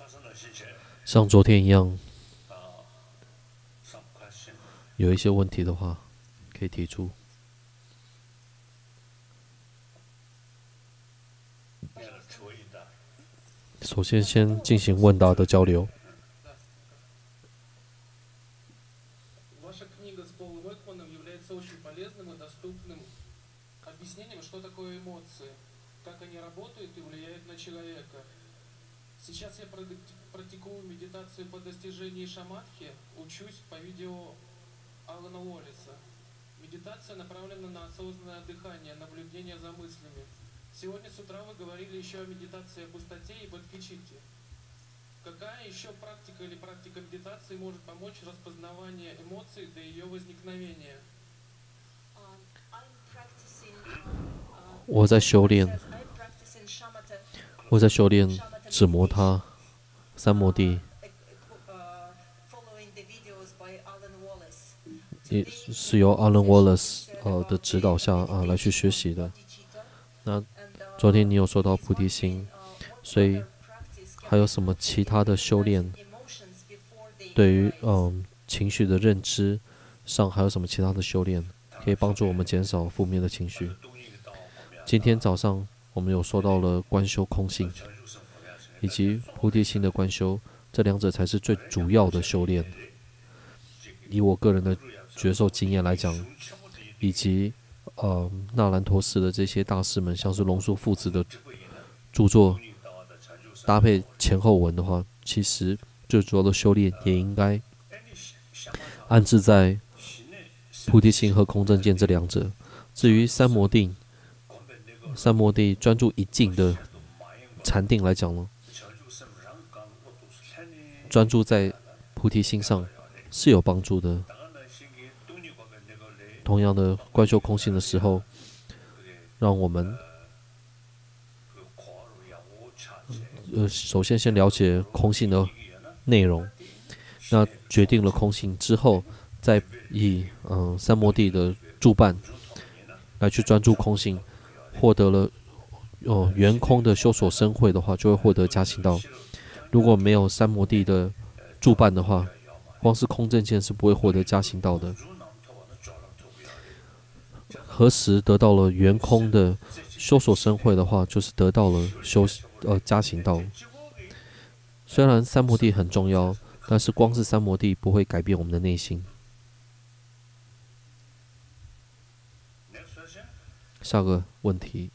像昨天一样，有一些问题的话，可以提出。首先，先进行问答的交流。 Ваша книга с Полом Экманом является очень полезным и доступным объяснением, что такое эмоции, как они работают и влияют на человека. Сейчас я практикую медитацию по достижении шаматхи, учусь по видео Алана Уоллеса. Медитация направлена на осознанное дыхание, наблюдение за мыслями. Сегодня с утра вы говорили еще о медитации о пустоте и бодхичитте. Какая еще практика или практика медитации может помочь распознаванию эмоций до ее возникновения? 我在修炼指摩他、三摩地，也是由 Alan Wallace 的指导下来去学习的。那昨天你有说到菩提心，所以还有什么其他的修炼？对于情绪的认知上，还有什么其他的修炼可以帮助我们减少负面的情绪？今天早上我们有说到了观修空性，以及菩提心的观修，这两者才是最主要的修炼。以我个人的觉受经验来讲，以及那兰陀寺的这些大师们，像是龙树父子的著作，搭配前后文的话，其实最主要的修炼也应该安置在菩提心和空正见这两者。至于三摩地专注一境的禅定来讲呢，专注在菩提心上是有帮助的。同样的，观修空性的时候，让我们首先先了解空性的内容，那决定了空性之后，再以三摩地的助伴来去专注空性，获得了圆空的修所生慧的话，就会获得加行道。如果没有三摩地的助伴的话，光是空正见是不会获得加行道的。何时得到了圆空的修所生慧的话，就是得到了加行道。虽然三摩地很重要，但是光是三摩地不会改变我们的内心。下个问题。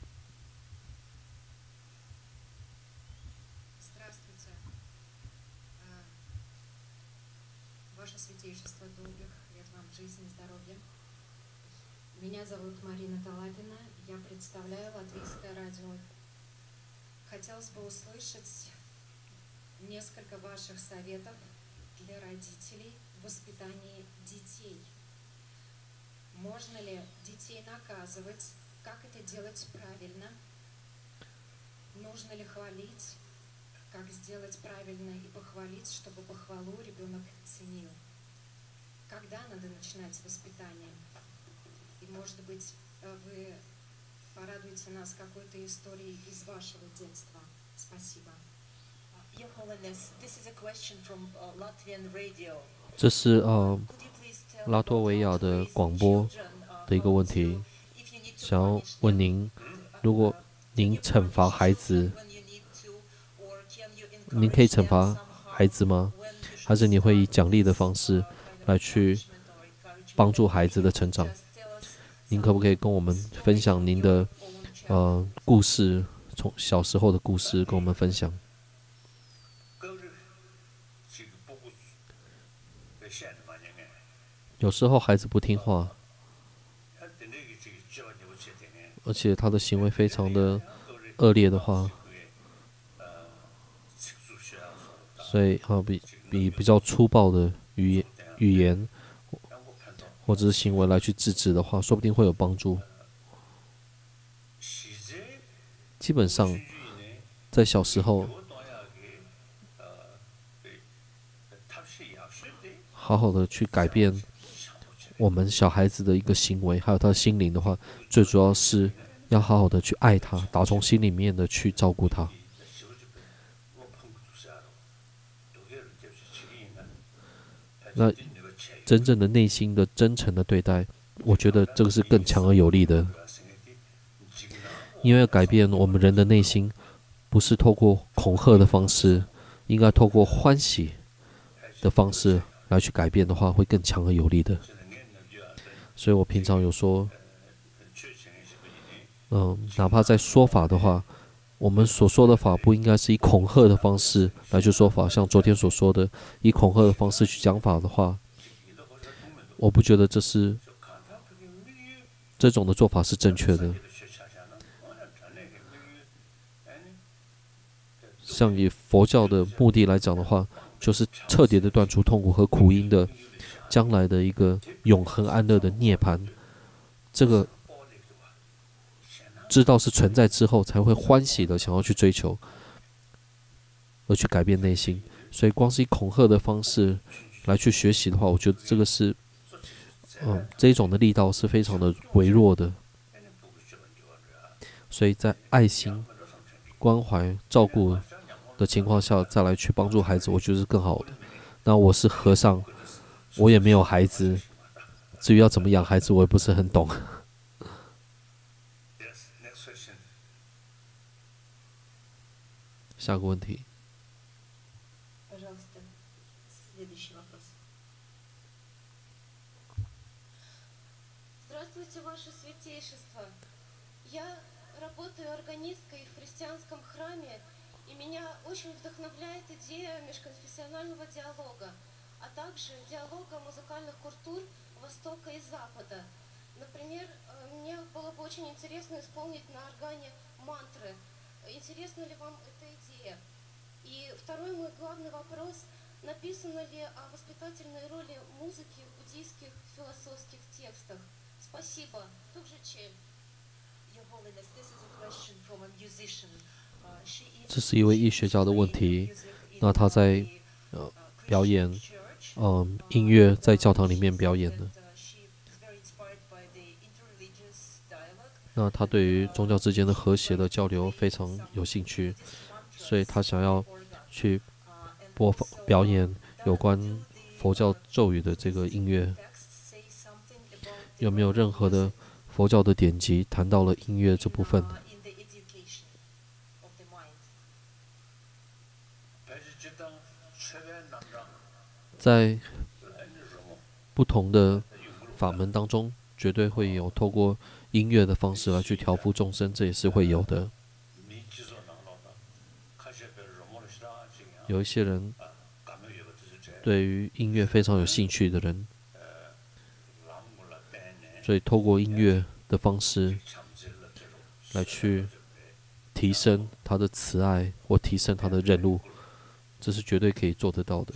Меня зовут Марина Талапина, я представляю Латвийское радио. Хотелось бы услышать несколько ваших советов для родителей в воспитании детей. Можно ли детей наказывать? Как это делать правильно? Нужно ли хвалить? Как сделать правильно и похвалить, чтобы похвалу ребенок ценил? Когда надо начинать воспитание? И, может быть, вы порадуете нас какой-то историей из вашего детства. Спасибо. Your Holiness, this is a question from Latvian radio. 这是拉脱维亚的广播的一个问题，想要问您，如果您惩罚孩子，您可以惩罚孩子吗？还是你会以奖励的方式来去帮助孩子的成长？您可不可以跟我们分享您的故事，从小时候的故事跟我们分享？有时候孩子不听话，而且他的行为非常的恶劣的话，所以比较粗暴的语言或者是行为来去制止的话，说不定会有帮助。基本上，在小时候，好好的去改变我们小孩子的一个行为，还有他的心灵的话，最主要是要好好的去爱他，打从心里面的去照顾他。 那真正的内心的真诚的对待，我觉得这个是更强而有力的。因为要改变我们人的内心，不是透过恐吓的方式，应该透过欢喜的方式来去改变的话，会更强而有力的。所以我平常有说，哪怕在说法的话，我们所说的法不应该是以恐吓的方式来去说法，像昨天所说的，以恐吓的方式去讲法的话，我不觉得这种的做法是正确的。像以佛教的目的来讲的话，就是彻底的断除痛苦和苦因的将来的一个永恒安乐的涅槃。这个知道是存在之后，才会欢喜的想要去追求，而去改变内心。所以，光是以恐吓的方式来去学习的话，我觉得这个是，这一种的力道是非常的微弱的。所以在爱心、关怀、照顾的情况下，再来去帮助孩子，我觉得是更好的。那我是和尚，我也没有孩子，至于要怎么养孩子，我也不是很懂。下个问题。 Здравствуйте, Ваше Святейшество. Я работаю органисткой в христианском храме, и меня очень вдохновляет идея межконфессионального диалога, а также диалога музыкальных культур Востока и Запада. Например, мне было бы очень интересно исполнить на органе мантры. Интересна ли вам эта идея? И второй мой главный вопрос. Написано ли о воспитательной роли музыки в буддийских философских текстах? Спасибо. Тукжичель. 这是一位医学家的问题。那他在表演音乐，在教堂里面表演的。那他对于宗教之间的和谐的交流非常有兴趣，所以他想要去播放表演有关佛教咒语的这个音乐。有没有任何的佛教的典籍谈到了音乐这部分？在不同的法门当中，绝对会有透过音乐的方式来去调伏众生，这也是会有的。有一些人对于音乐非常有兴趣的人，所以透过音乐的方式来去提升他的慈爱或提升他的忍辱，这是绝对可以做得到的。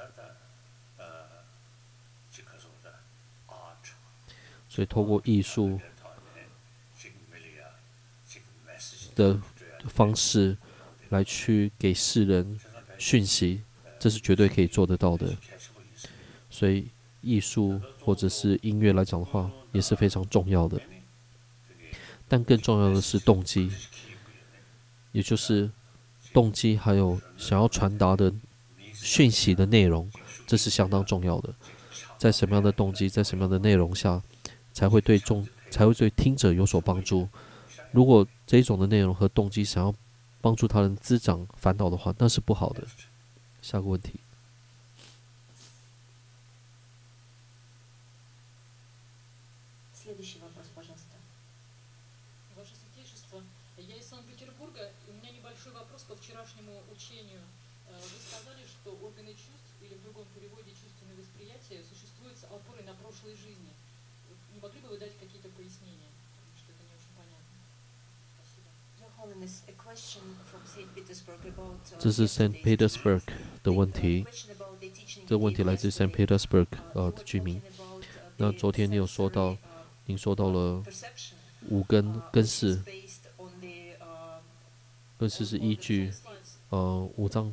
所以透过艺术的方式来去给世人讯息，这是绝对可以做得到的。所以艺术或者是音乐来讲的话，也是非常重要的。但更重要的是动机，也就是动机还有想要传达的讯息的内容，这是相当重要的。在什么样的动机，在什么样的内容下，才会对听者有所帮助。如果这一种的内容和动机想要帮助他人滋长烦恼的话，那是不好的。下个问题。 Ваше Святейшество, я из Санкт-Петербурга, и у меня небольшой вопрос по вчерашнему учению. Вы сказали, что органы чувств, или в другом переводе чувственное восприятие, существуют с опорой на прошлой жизни. Не могли бы вы дать какие-то пояснения? Потому что это не очень понятно. Спасибо. 这是 Saint Petersburg 的问题，这个问题来自 Saint Petersburg 的居民。那昨天你有说到，您说到了五根式，根式是依据五脏，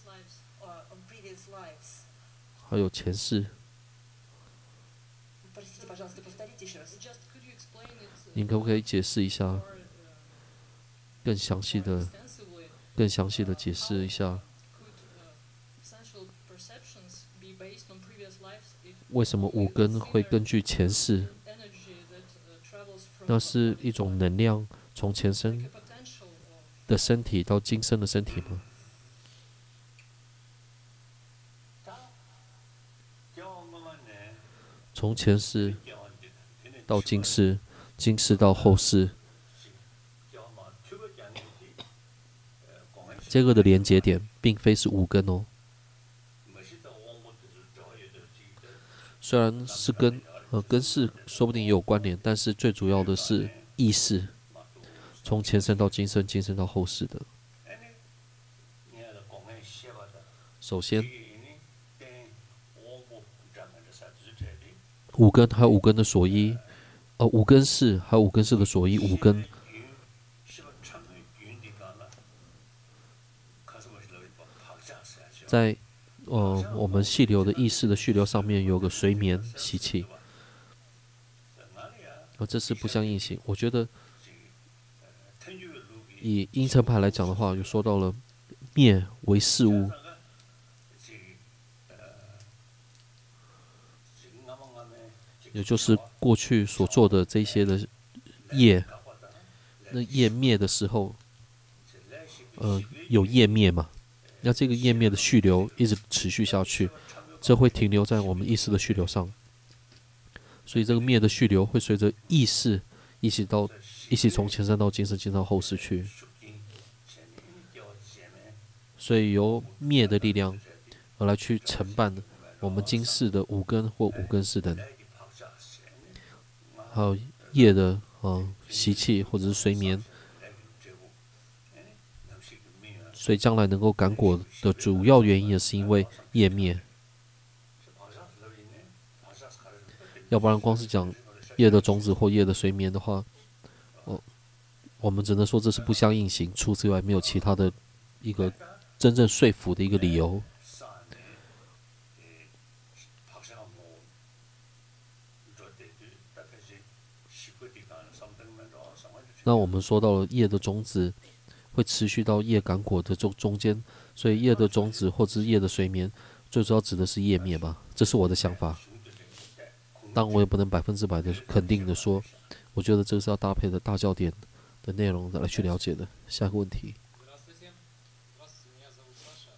还有前世。您可不可以解释一下，更详细的解释一下？ 为什么五根会根据前世？ energy that travels from 那是一种能量从前 like 生 a potential of 的身体到今生的身体吗？从前世到今世，今世到后世，这个的连接点并非是五根哦。虽然是跟事说不定也有关联，但是最主要的是意识，从前生到今生，今生到后世的。首先，五根还有五根的所依，五根式还有五根式的所依，五根在我们细流的意识的序流上面有个随眠习气，这是不相应行。我觉得以阴沉派来讲的话，有说到了灭为事物，也就是过去所做的这些的业，那业灭的时候，有业灭嘛？那这个业灭的续流一直持续下去，这会停留在我们意识的续流上，所以这个灭的续流会随着意识一起从前生到今生，进到后世去。所以由灭的力量而来去承办我们今世的五根或五根式等，还有业的习气或者是随眠。所以将来能够感果的主要原因也是因为业灭，要不然光是讲业的种子或业的随眠的话，我们只能说这是不相应行，除此以外没有其他的一个真正说服的一个理由。那我们说到了业的种子会持续到业感果的中间，所以业的种子或者是业的随眠，最主要指的是业灭吧，这是我的想法。当然我也不能100%的肯定的说，我觉得这个是要搭配的大教典的内容来去了解的。下个问题。 Здравствуйте. Здравствуйте, меня зовут Саша.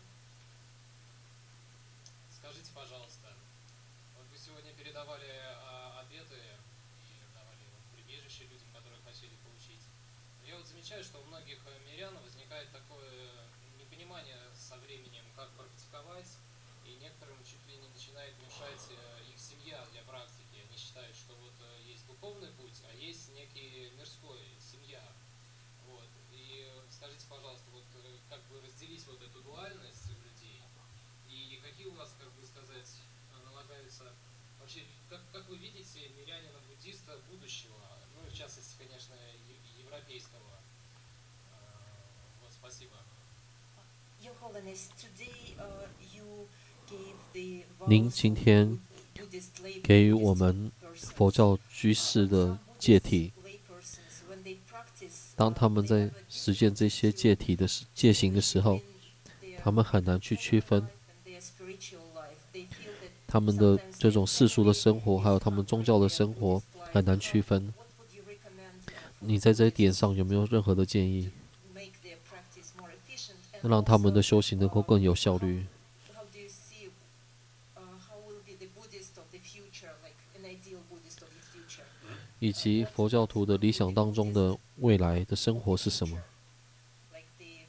Скажите, пожалуйста, вот вы сегодня передавали обеты и давали прибежище людям, которые хотели получить. Но я вот замечаю, что у многих мирян возникает такое непонимание со временем, как практиковать, и некоторым чуть ли не начинает мешать их семья для практики. Они считают, что вот есть духовный путь, а есть некий мирской семья. Вот. И скажите, пожалуйста, вот как бы разделить вот эту дуальность у людей, и какие у вас, как бы сказать, налагаются вообще, как вы видите мирянина-буддиста будущего, ну и в частности, конечно, европейского. Вот, спасибо. Your Holiness, today you gave the 您 vows 今天 of Buddhist lay 给予 Buddhist 我们 persons. 佛教居士的戒体， Lay persons, when they practice, 当他们在实践这些戒体的戒行的时候， in their 他们很难去区分 life and their spiritual life, they feel that 他们的 sometimes 这 they 种世俗的生活，还有他们宗教的生活 Buddhist life. 很难区分。 What would you recommend 你在这一点上有没有任何的建议， make their practice more efficient? And 让他们 also, 的修行能够更有效率？ how do you see how will be the Buddhist of the future, like an ideal Buddhist of the future? 以及佛教徒的理想当中的未来的生活是什么？ Like the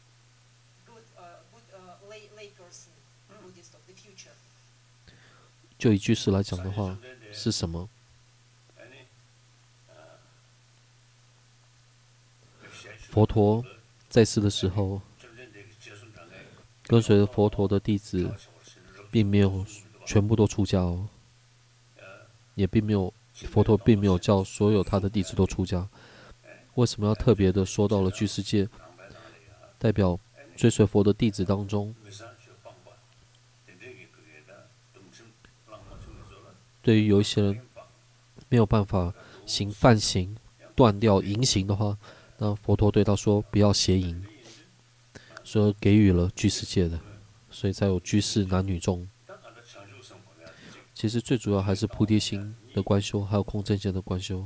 good lay person Buddhist of the future. 就以居士来讲的话，是什么？佛陀在世的时候，跟随着佛陀的弟子，并没有全部都出家哦，也并没有佛陀并没有叫所有他的弟子都出家。为什么要特别的说到了居士戒？代表追随佛的弟子当中，对于有一些人没有办法行梵行，断掉淫行的话，那佛陀对他说不要邪淫，所以给予了居士戒的，所以才有居士男女众。 其实最主要还是菩提心的观修，还有空正见的观修。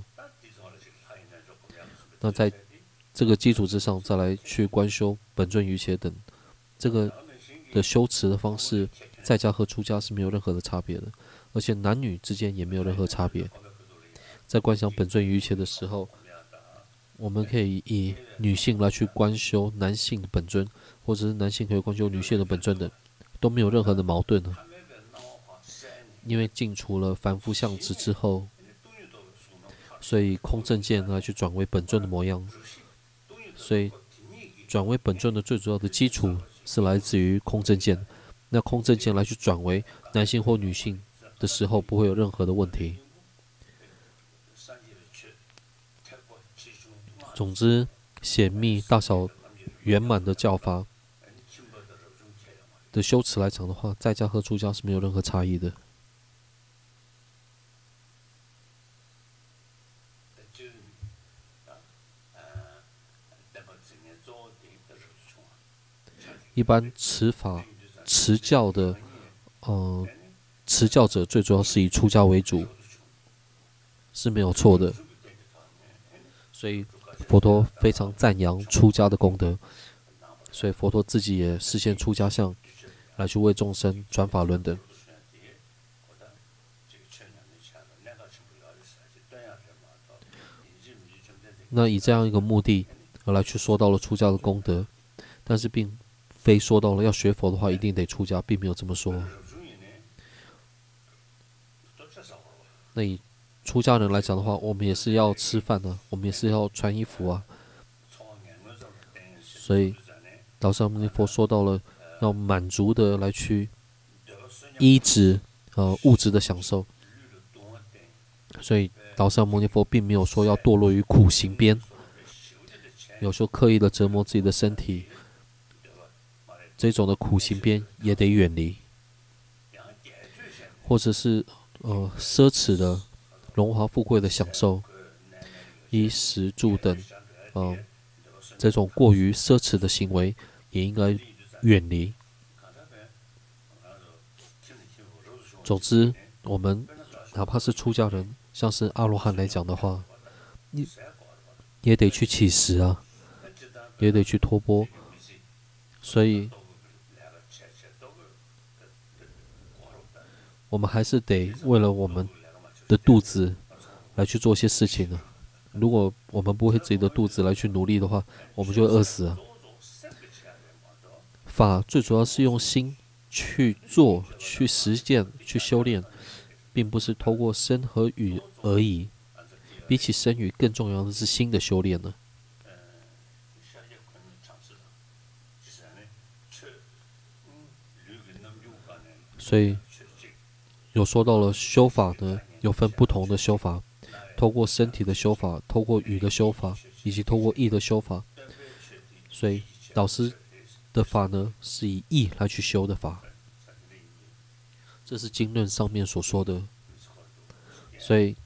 那在这个基础之上，再来去观修本尊瑜伽等，这个的修持的方式，在家和出家是没有任何的差别的，而且男女之间也没有任何差别。在观想本尊瑜伽的时候，我们可以以女性来去观修男性的本尊，或者是男性可以观修女性的本尊等，都没有任何的矛盾呢。因为净除了凡夫相执之后，所以空正见来去转为本尊的模样。所以转为本尊的最主要的基础是来自于空正见。那空正见来去转为男性或女性的时候，不会有任何的问题。总之，显密大小圆满的教法的修持来讲的话，在家和出家是没有任何差异的。一般持教的，持教者最主要是以出家为主，是没有错的。所以佛陀非常赞扬出家的功德，所以佛陀自己也示现出家相，来去为众生转法轮等。那以这样一个目的而来去说到了出家的功德，但是并非说到了要学佛的话一定得出家，并没有这么说。那以出家人来讲的话，我们也是要吃饭啊，我们也是要穿衣服啊。所以导师阿弥陀佛说到了要满足的来去依止物质的享受。所以导师阿弥陀佛并没有说要堕落于苦行边，有时候刻意的折磨自己的身体，这种的苦行边也得远离，或者是奢侈的荣华富贵的享受，衣食住等，这种过于奢侈的行为也应该远离。总之，我们哪怕是出家人，像是阿罗汉来讲的话，也得去乞食啊，也得去托钵，所以我们还是得为了我们的肚子来去做些事情呢。如果我们不为自己的肚子来去努力的话，我们就会饿死啊。法最主要是用心去做、去实践、去修炼，并不是透过身和语而已。比起身语，更重要的是心的修炼呢。所以有说到了修法呢，有分不同的修法，透过身体的修法，透过语的修法，以及透过意的修法。所以导师的法呢，是以意来去修的法，这是经论上面所说的。所以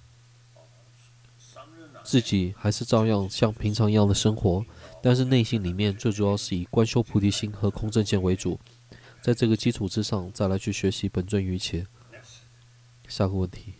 自己还是照样像平常一样的生活，但是内心里面最主要是以观修菩提心和空正见为主。在这个基础之上，再来去学习本尊瑜伽。下个问题。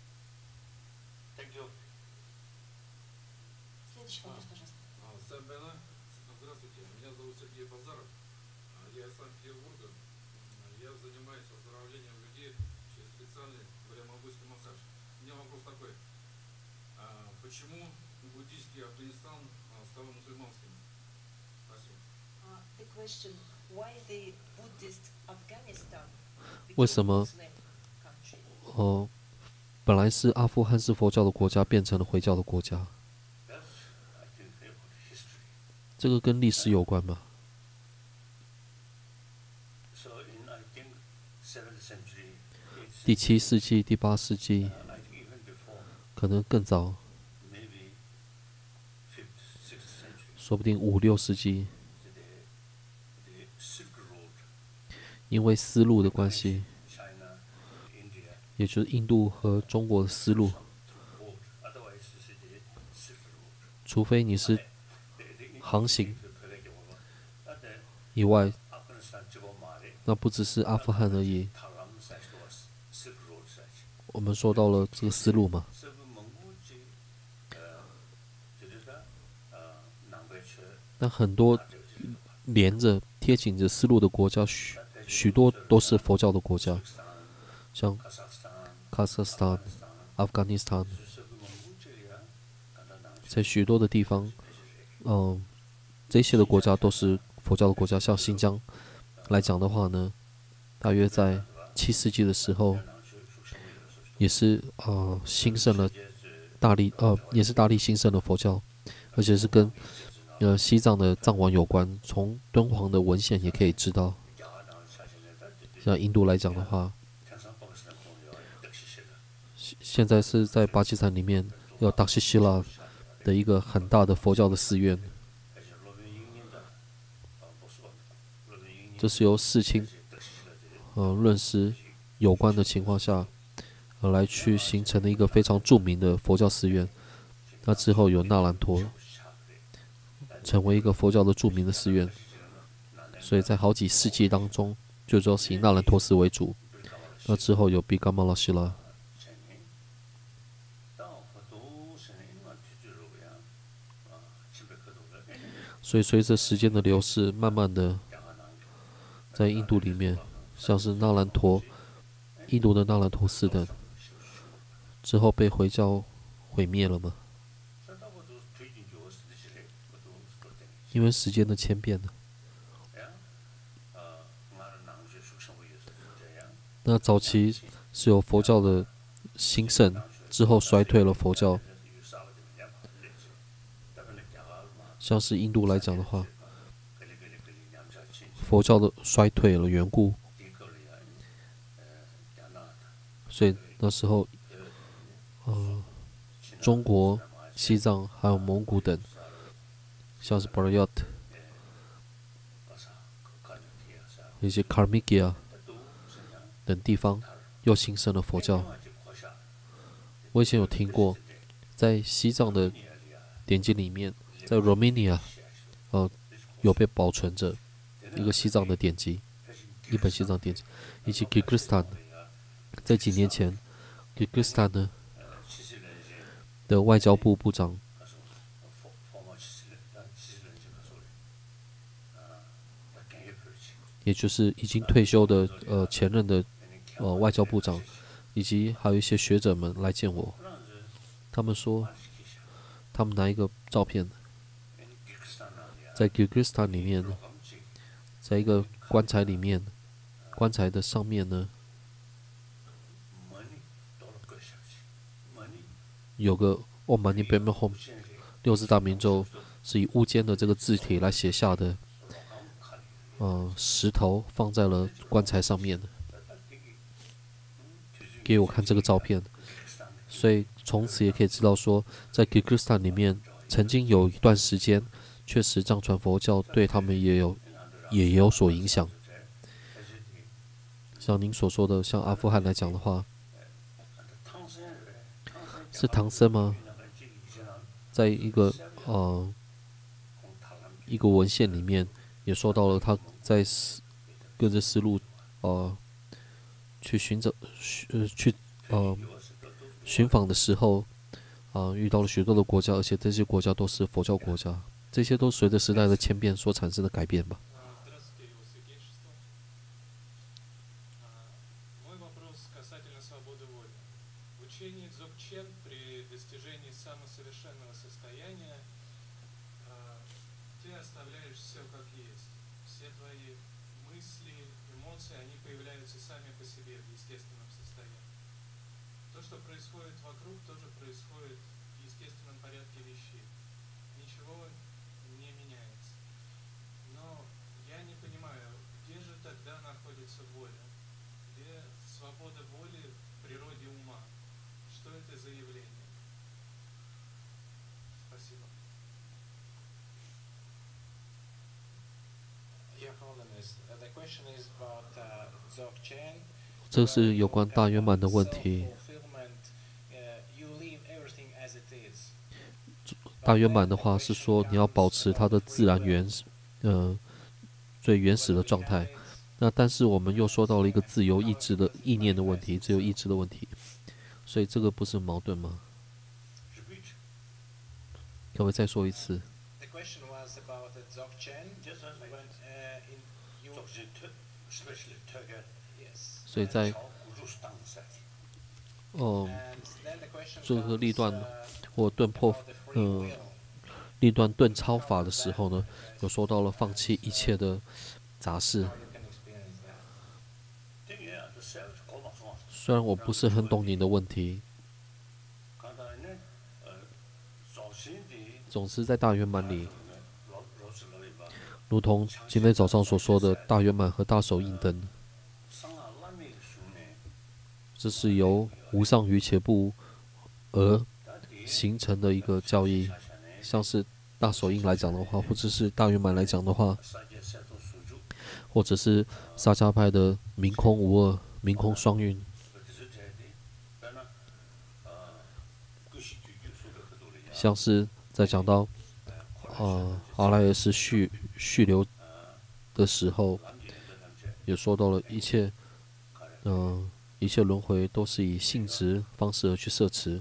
Здравствуйте, меня зовут Сергей Базаров. Я из Санкт-Петербурга. Я занимаюсь оздоровлением людей через специальный вариамагульский массаж. У меня вопрос такой. Почему буддийский Афганистан стал мусульманским? Спасибо. The question, why the Buddhist Afghanistan 为什么 became Muslim country? 本来是阿富汗是佛教的国家，变成了回教的国家？这个跟历史有关吗？第7世纪、第8世纪，可能更早，说不定5、6世纪，因为丝路的关系，也就是印度和中国的丝路，除非你是航行以外，那不只是阿富汗而已。 我们说到了这个思路嘛，那很多连着贴紧着丝路的国家，许多都是佛教的国家，像卡萨斯坦、阿富汗尼斯坦，在许多的地方，这些的国家都是佛教的国家。像新疆来讲的话呢，大约在7世纪的时候，也是兴盛了也是大力兴盛的佛教，而且是跟西藏的藏王有关。从敦煌的文献也可以知道。像印度来讲的话，现在是在巴基斯坦里面有达西希拉的一个很大的佛教的寺院，这是由世亲论师有关的情况下来去形成的一个非常著名的佛教寺院。那之后有纳兰陀成为一个佛教的著名的寺院，所以在好几世纪当中，就主要是以纳兰陀寺为主。那之后有比嘎玛拉希拉。所以随着时间的流逝，慢慢的在印度里面，像是纳兰陀、印度的纳兰陀寺等，之后被回教毁灭了嘛？因为时间的迁变呢。那早期是有佛教的兴盛，之后衰退了佛教。像是印度来讲的话，佛教的衰退了缘故，所以那时候，中国、西藏还有蒙古等，像是巴拉亚特、一些卡米基亚等地方，又兴盛了佛教。我以前有听过，在西藏的典籍里面，在 Romania， 有被保存着一个西藏的典籍，一本西藏典籍，以及 Kyrgyzstan， 在几年前 ，Kyrgyzstan 呢的外交部部长，也就是已经退休的前任的外交部长，以及还有一些学者们来见我，他们说，他们拿一个照片，在 Kyrgyzstan 里面，在一个棺材里面，棺材的上面呢，有个 Om Mani Padme Hum 六字大明咒，是以乌间的这个字体来写下的，石头放在了棺材上面，给我看这个照片，所以从此也可以知道说，在 Kyrgyzstan 里面，曾经有一段时间，确实藏传佛教对他们也有所影响。像您所说的，像阿富汗来讲的话，是唐僧吗？在一个文献里面也说到了，他在跟着丝路去寻访的时候，遇到了许多的国家，而且这些国家都是佛教国家，这些都随着时代的迁变所产生的改变吧。这是有关大圆满的问题。大圆满的话是说你要保持它的自然最原始的状态。那但是我们又说到了一个自由意志的意念的问题，自由意志的问题。 所以这个不是矛盾吗？可不可以再说一次？ The question was about the Dzogchen. When, in you, yes. 所以在 And then the question 这个立断 comes, 或顿破 about the free will. 立断顿超法的时候呢，有说到了放弃一切的杂事。 How you can experience that. 虽然我不是很懂你的问题，总之在大圆满里，如同今天早上所说的大圆满和大手印灯，这是由无上瑜伽部而形成的一个教义。像是大手印来讲的话，或者是大圆满来讲的话，或者是萨迦派的明空无二、明空双运，像是在讲到阿赖耶识续流的时候，也说到了一切一切轮回都是以性质方式而去摄持。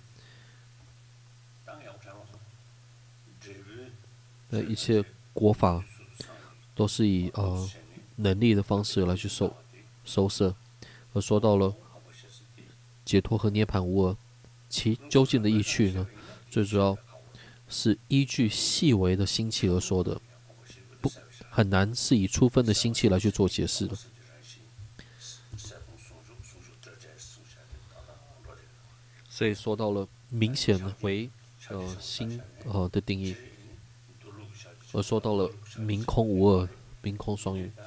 一切国法都是以能力的方式来去收摄，而说到了解脱和涅槃无二，其究竟的意趣呢，最主要是依据细微的心气而说的，很难是以粗分的心气来去做解释的。所以说到了明显为心的定义。而说到了明空无二、明空双运。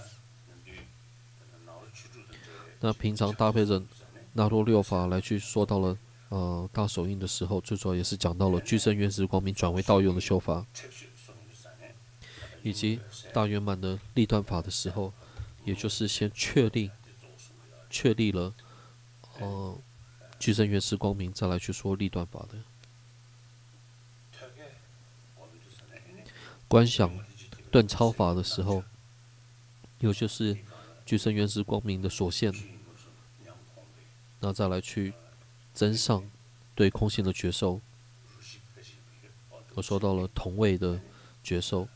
那平常搭配着那罗六法来去说到了大手印的时候，最主要也是讲到了具身原始光明转为道用的修法，以及大圆满的立断法的时候，也就是先确立了具身原始光明，再来去说立断法的。观想顿超法的时候，也就是具身原始光明的所现，那再来去增上对空性的觉受。我说到了同位的觉受，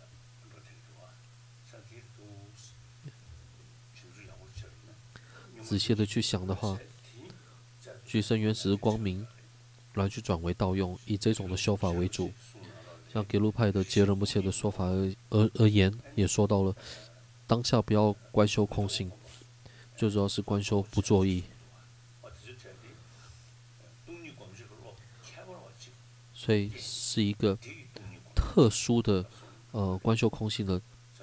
仔细的去想的话，具身原始光明来去转为道用，以这种的修法为主。像给路派的杰仁不切的说法而言，也说到了当下不要观修空性，最主要是观修不作意。所以是一个特殊的观修空性的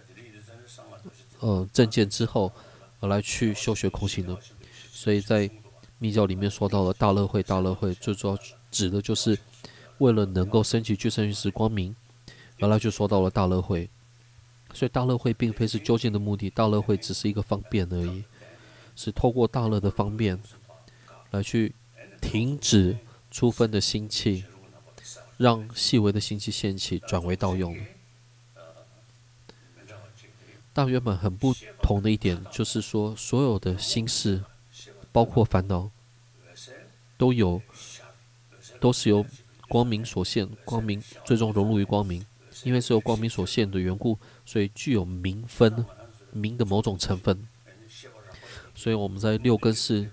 证见之后，而来去修学空性的。所以在密教里面说到了大乐会，大乐会最主要指的就是为了能够升起具身原始光明，而来就说到了大乐会。所以大乐会并非是究竟的目的，大乐会只是一个方便而已，是透过大乐的方便来去停止粗分的心气，让细微的心气现起，转为道用。大圆满很不同的一点就是说，所有的心事，包括烦恼，都是由光明所现，光明最终融入于光明。因为是由光明所现的缘故，所以具有明分，明的某种成分。所以我们在六根识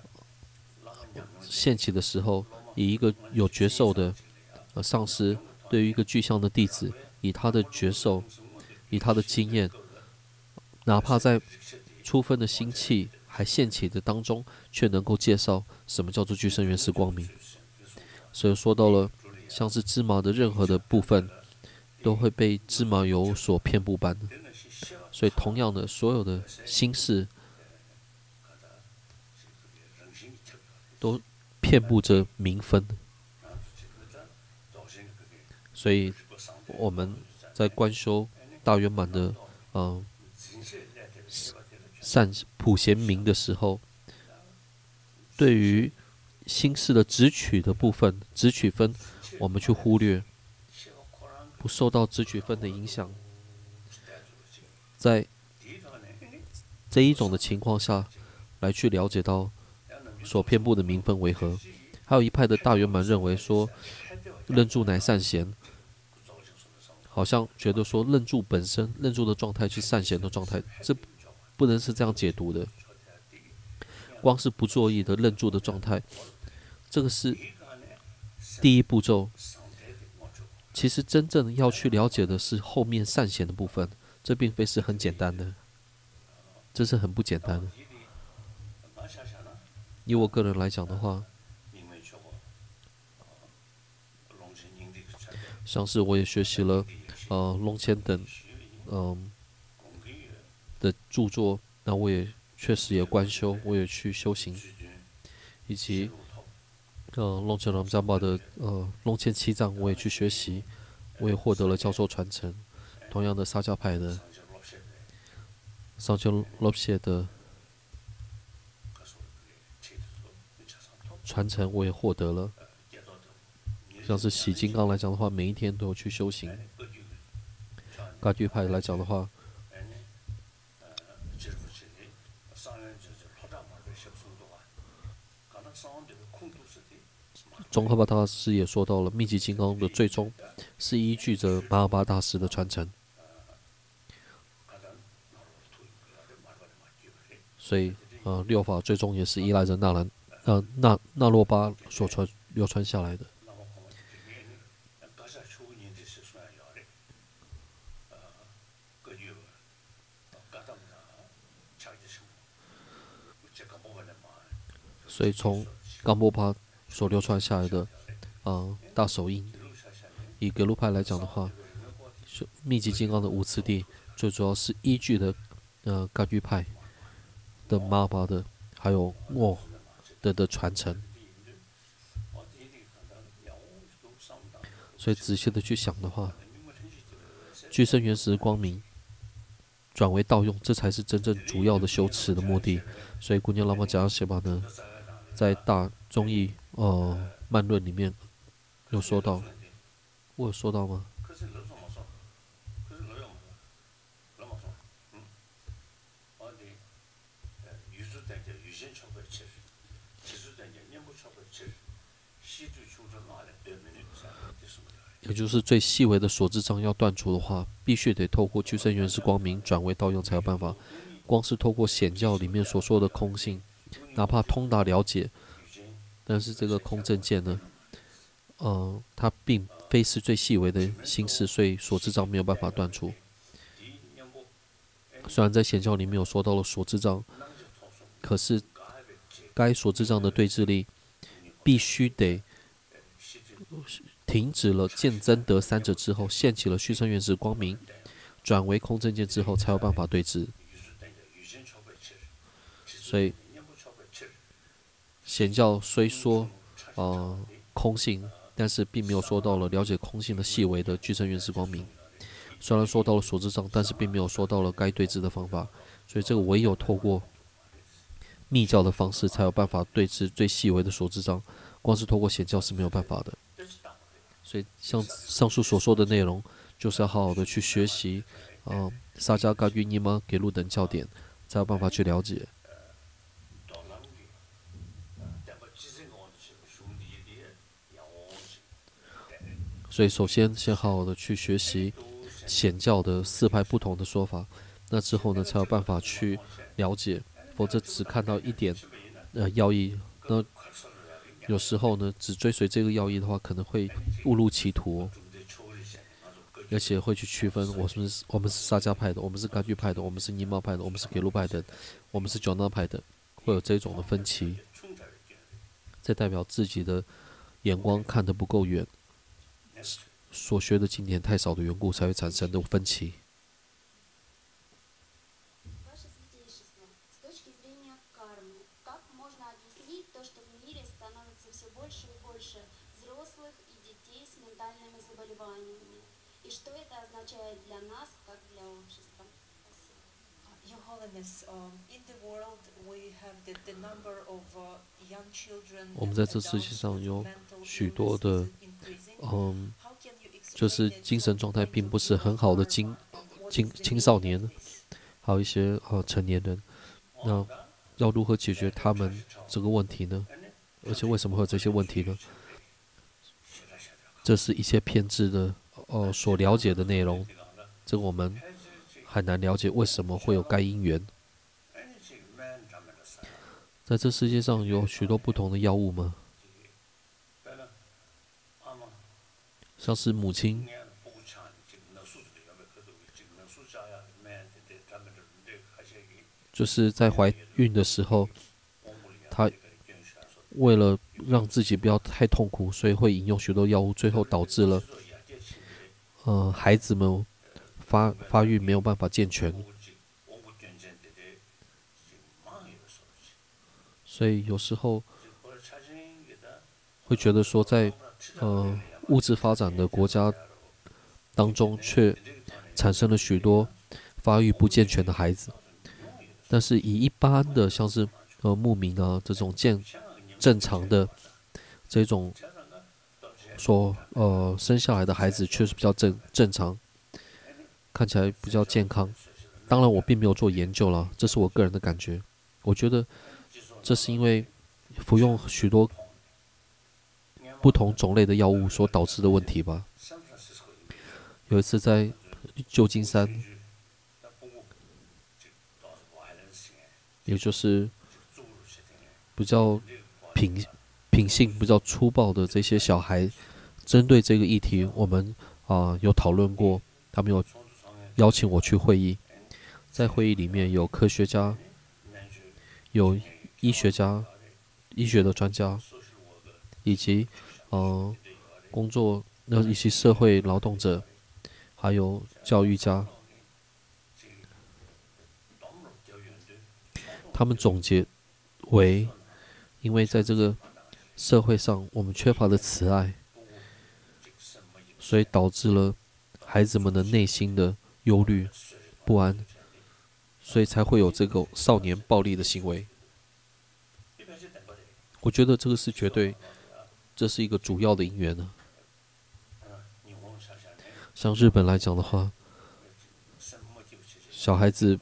现起的时候，以一个有觉受的上师对于一个具象的弟子，以他的觉受，以他的经验，哪怕在初分的心气还现起的当中，却能够介绍什么叫做具身原始光明。所以说到了像是芝麻的任何的部分，都会被芝麻油所遍布般。所以同样的，所有的心事都遍布着明分。所以我们在观修大圆满的善普贤明的时候，对于心事的直取的部分，直取分我们去忽略，不受到直取分的影响。在这一种的情况下，来去了解到所遍布的明分为何。 还有一派的大圆满认为说，认住乃善贤，好像觉得说认住本身，认住的状态是善贤的状态，这不能是这样解读的。光是不作意的认住的状态，这个是第一步骤。其实真正要去了解的是后面善贤的部分，这并非是很简单的，这是很不简单的。以我个人来讲的话，像是我也学习了龙谦等的著作，那我也确实也观修，我也去修行，以及龙谦ram家巴的龙谦七藏我也去学习，我也获得了教授传承。同样的萨迦派的桑丘罗谢的传承我也获得了。像是洗金刚来讲的话，每一天都有去修行。噶举派来讲的话，宗喀巴大师也说到了，密集金刚的最终是依据着马尔巴大师的传承，所以六法最终也是依赖着那洛巴所流传下来的。所以从冈波巴所流传下来的大手印，以格鲁派来讲的话，密集金刚的无次第，最主要是依据的噶举派的马巴的还有莫的传承。所以仔细的去想的话，具身原始光明转为道用，这才是真正主要的修持的目的。所以古尼拉玛加谢巴呢，在大宗义漫论里面有说到，我有说到吗？也就是最细微的所知障要断除的话，必须得透过具身原始光明转为道用才有办法。光是透过显教里面所说的空性，哪怕通达了解，但是这个空正见呢，它并非是最细微的心事，所以所知障没有办法断除。虽然在显教里面有说到了所知障，可是该所知障的对治力必须得停止了见真得三者之后，现起了虚身原始光明，转为空正见之后，才有办法对治。所以显教虽说空性，但是并没有说到了了解空性的细微的具身原始光明。虽然说到了所知障，但是并没有说到了该对治的方法。所以这个唯有透过密教的方式，才有办法对治最细微的所知障。光是透过显教是没有办法的。所以像上述所说的内容，就是要好好的去学习萨迦、噶举、尼玛、给路等教典，才有办法去了解。所以首先好好的去学习显教的四派不同的说法，那之后呢，才有办法去了解。否则只看到一点要义，那有时候呢，只追随这个要义的话，可能会误入歧途而且会去区分我们是萨迦派的，我们是噶举派的，我们是尼玛派的，我们是给路派的，我们是九纳派的，会有这种的分歧。这代表自己的眼光看得不够远，所学的经典太少的缘故，才会产生的分歧。 Your Holiness, in the world we have the number of young children 我们在这世界上有许多的就是精神状态并不是很好的青少年，还有一些成年人。那要如何解决他们这个问题呢？ 而且为什么会有这些问题呢？这是一些偏执的所了解的内容，这个我们很难了解为什么会有该因缘。在这世界上有许多不同的药物吗？像是母亲，就是在怀孕的时候，她为了让自己不要太痛苦，所以会饮用许多药物，最后导致了孩子们发育没有办法健全。所以有时候会觉得说在，物质发展的国家当中，却产生了许多发育不健全的孩子。但是以一般的像是牧民啊这种正常的这种生下来的孩子，确实比较正常，看起来比较健康。当然我并没有做研究了，这是我个人的感觉。我觉得这是因为服用许多不同种类的药物所导致的问题吧。有一次在旧金山，也就是比较品性比较粗暴的这些小孩，针对这个议题，我们有讨论过，他们有邀请我去会议，在会议里面有科学家，有医学家、医学的专家，以及以及社会劳动者，还有教育家。他们总结为，因为在这个社会上我们缺乏了慈爱，所以导致了孩子们的内心的忧虑、不安，所以才会有这个少年暴力的行为。我觉得这个是绝对，这是一个主要的因缘呢。像日本来讲的话，小孩子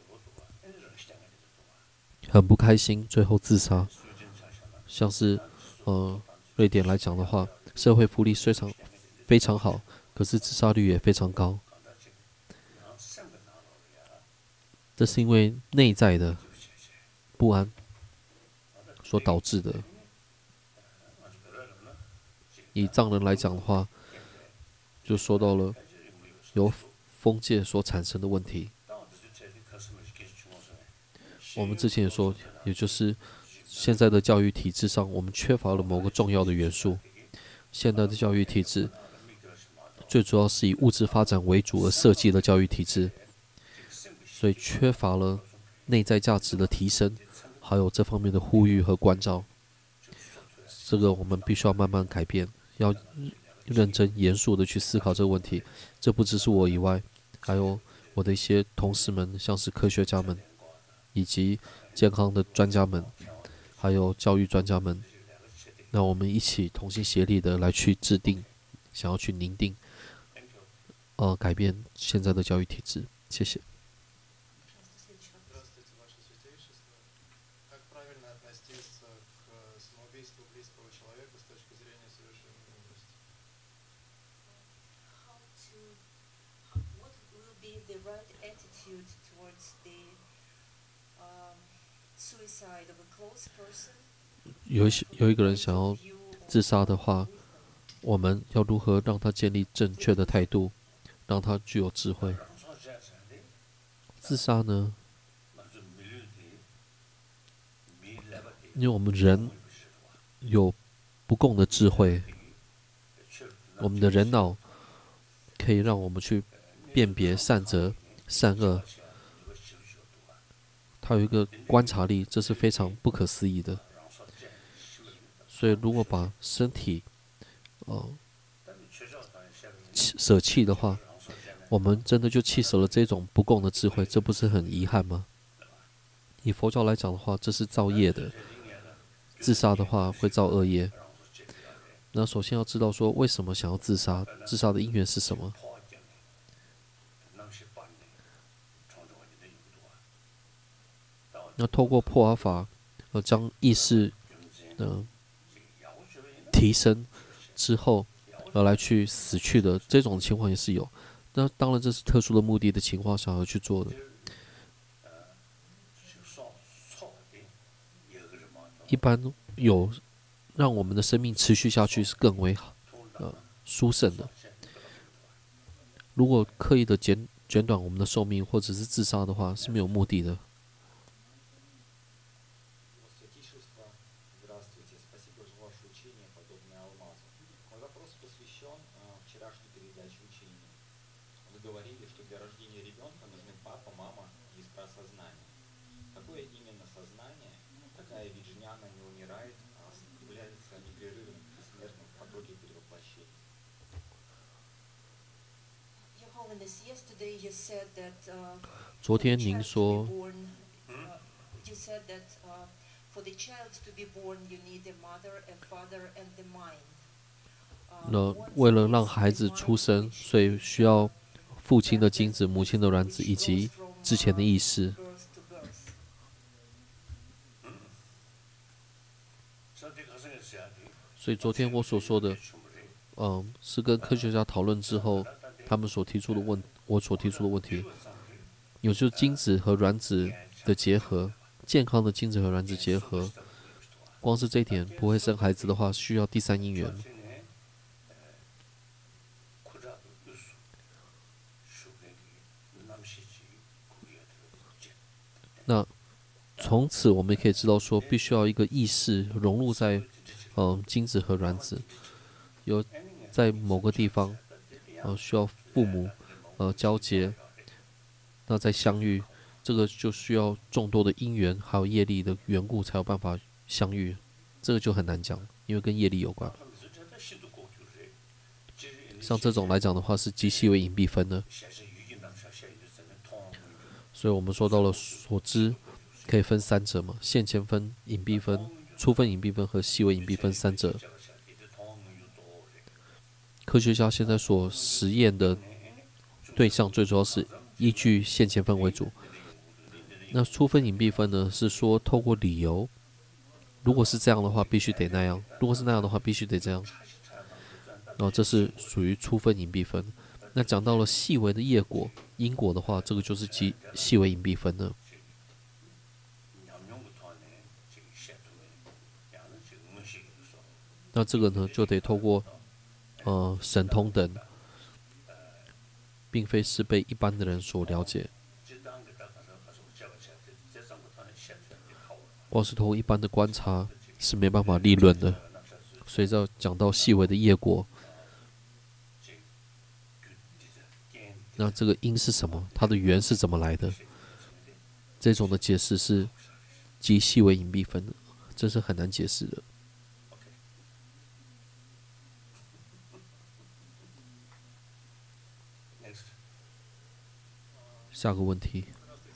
很不开心，最后自杀。像是瑞典来讲的话，社会福利非常好，可是自杀率也非常高。这是因为内在的不安所导致的。以藏人来讲的话，就说到了由封建所产生的问题。我们之前也说，也就是现在的教育体制上，我们缺乏了某个重要的元素。现在的教育体制最主要是以物质发展为主而设计的教育体制，所以缺乏了内在价值的提升，还有这方面的呼吁和关照。这个我们必须要慢慢改变，要认真严肃的去思考这个问题。这不只是我以外，还有我的一些同事们，像是科学家们，以及健康的专家们，还有教育专家们。那我们一起同心协力的来去制定，想要去拟定，改变现在的教育体制。谢谢。有一个人想要自杀的话，我们要如何让他建立正确的态度，让他具有智慧？自杀呢？因为我们人有不共的智慧，我们的人脑可以让我们去辨别善恶，它有一个观察力，这是非常不可思议的。所以如果把身体舍弃的话，我们真的就弃舍了这种不共的智慧，这不是很遗憾吗？以佛教来讲的话，这是造业的，自杀的话会造恶业。那首先要知道说，为什么想要自杀？自杀的因缘是什么？那透过破阿法，将意识提升之后，来去死去的这种情况也是有。那当然这是特殊的目的的情况下而去做的。一般有让我们的生命持续下去是更为殊胜的。如果刻意的减短我们的寿命，或者是自杀的话，是没有目的的。 Здравствуйте, спасибо за ваше учение, подобное алмазу. Мой вопрос посвящен вчерашней передаче учения. Вы говорили, что для рождения ребенка нужны папа, мама и искра сознания. Какое именно сознание, такая ведь жняна не умирает, а является непрерывным бессмертным в потоке перевоплощений? Your Holiness, yesterday you said that 昨天您说， you said that for the child to be born, you need a mother, a father, and the mind. 那为了让孩子出生，所以需要父亲的精子、母亲的卵子以及之前的意识。所以昨天我所说的，是跟科学家讨论之后，他们所提出的我所提出的问题，有就是精子和卵子的结合，健康的精子和卵子结合，光是这一点不会生孩子的话，需要第三因缘。那从此我们可以知道说，必须要一个意识融入在精子和卵子，有在某个地方，需要父母交接，那再相遇，这个就需要众多的因缘还有业力的缘故才有办法相遇，这个就很难讲，因为跟业力有关。像这种来讲的话，是极细微隐蔽分的。所以我们说到了所知可以分三者嘛，现前分、隐蔽分、粗分隐蔽分和细微隐蔽分三者。科学家现在所实验的对象最主要是依据现前分为主。那粗分隐蔽分呢，是说透过理由，如果是这样的话，必须得那样；如果是那样的话，必须得这样。然后这是属于粗分隐蔽分。那讲到了细微的业果、因果的话，这个就是极细微隐蔽分的。那这个呢，就得透过神通等，并非是被一般的人所了解。光是透过一般的观察是没办法立论的。所以要讲到细微的业果。那这个因是什么？它的缘是怎么来的？这种的解释是极细微隐蔽分的，这是很难解释的。下个问题。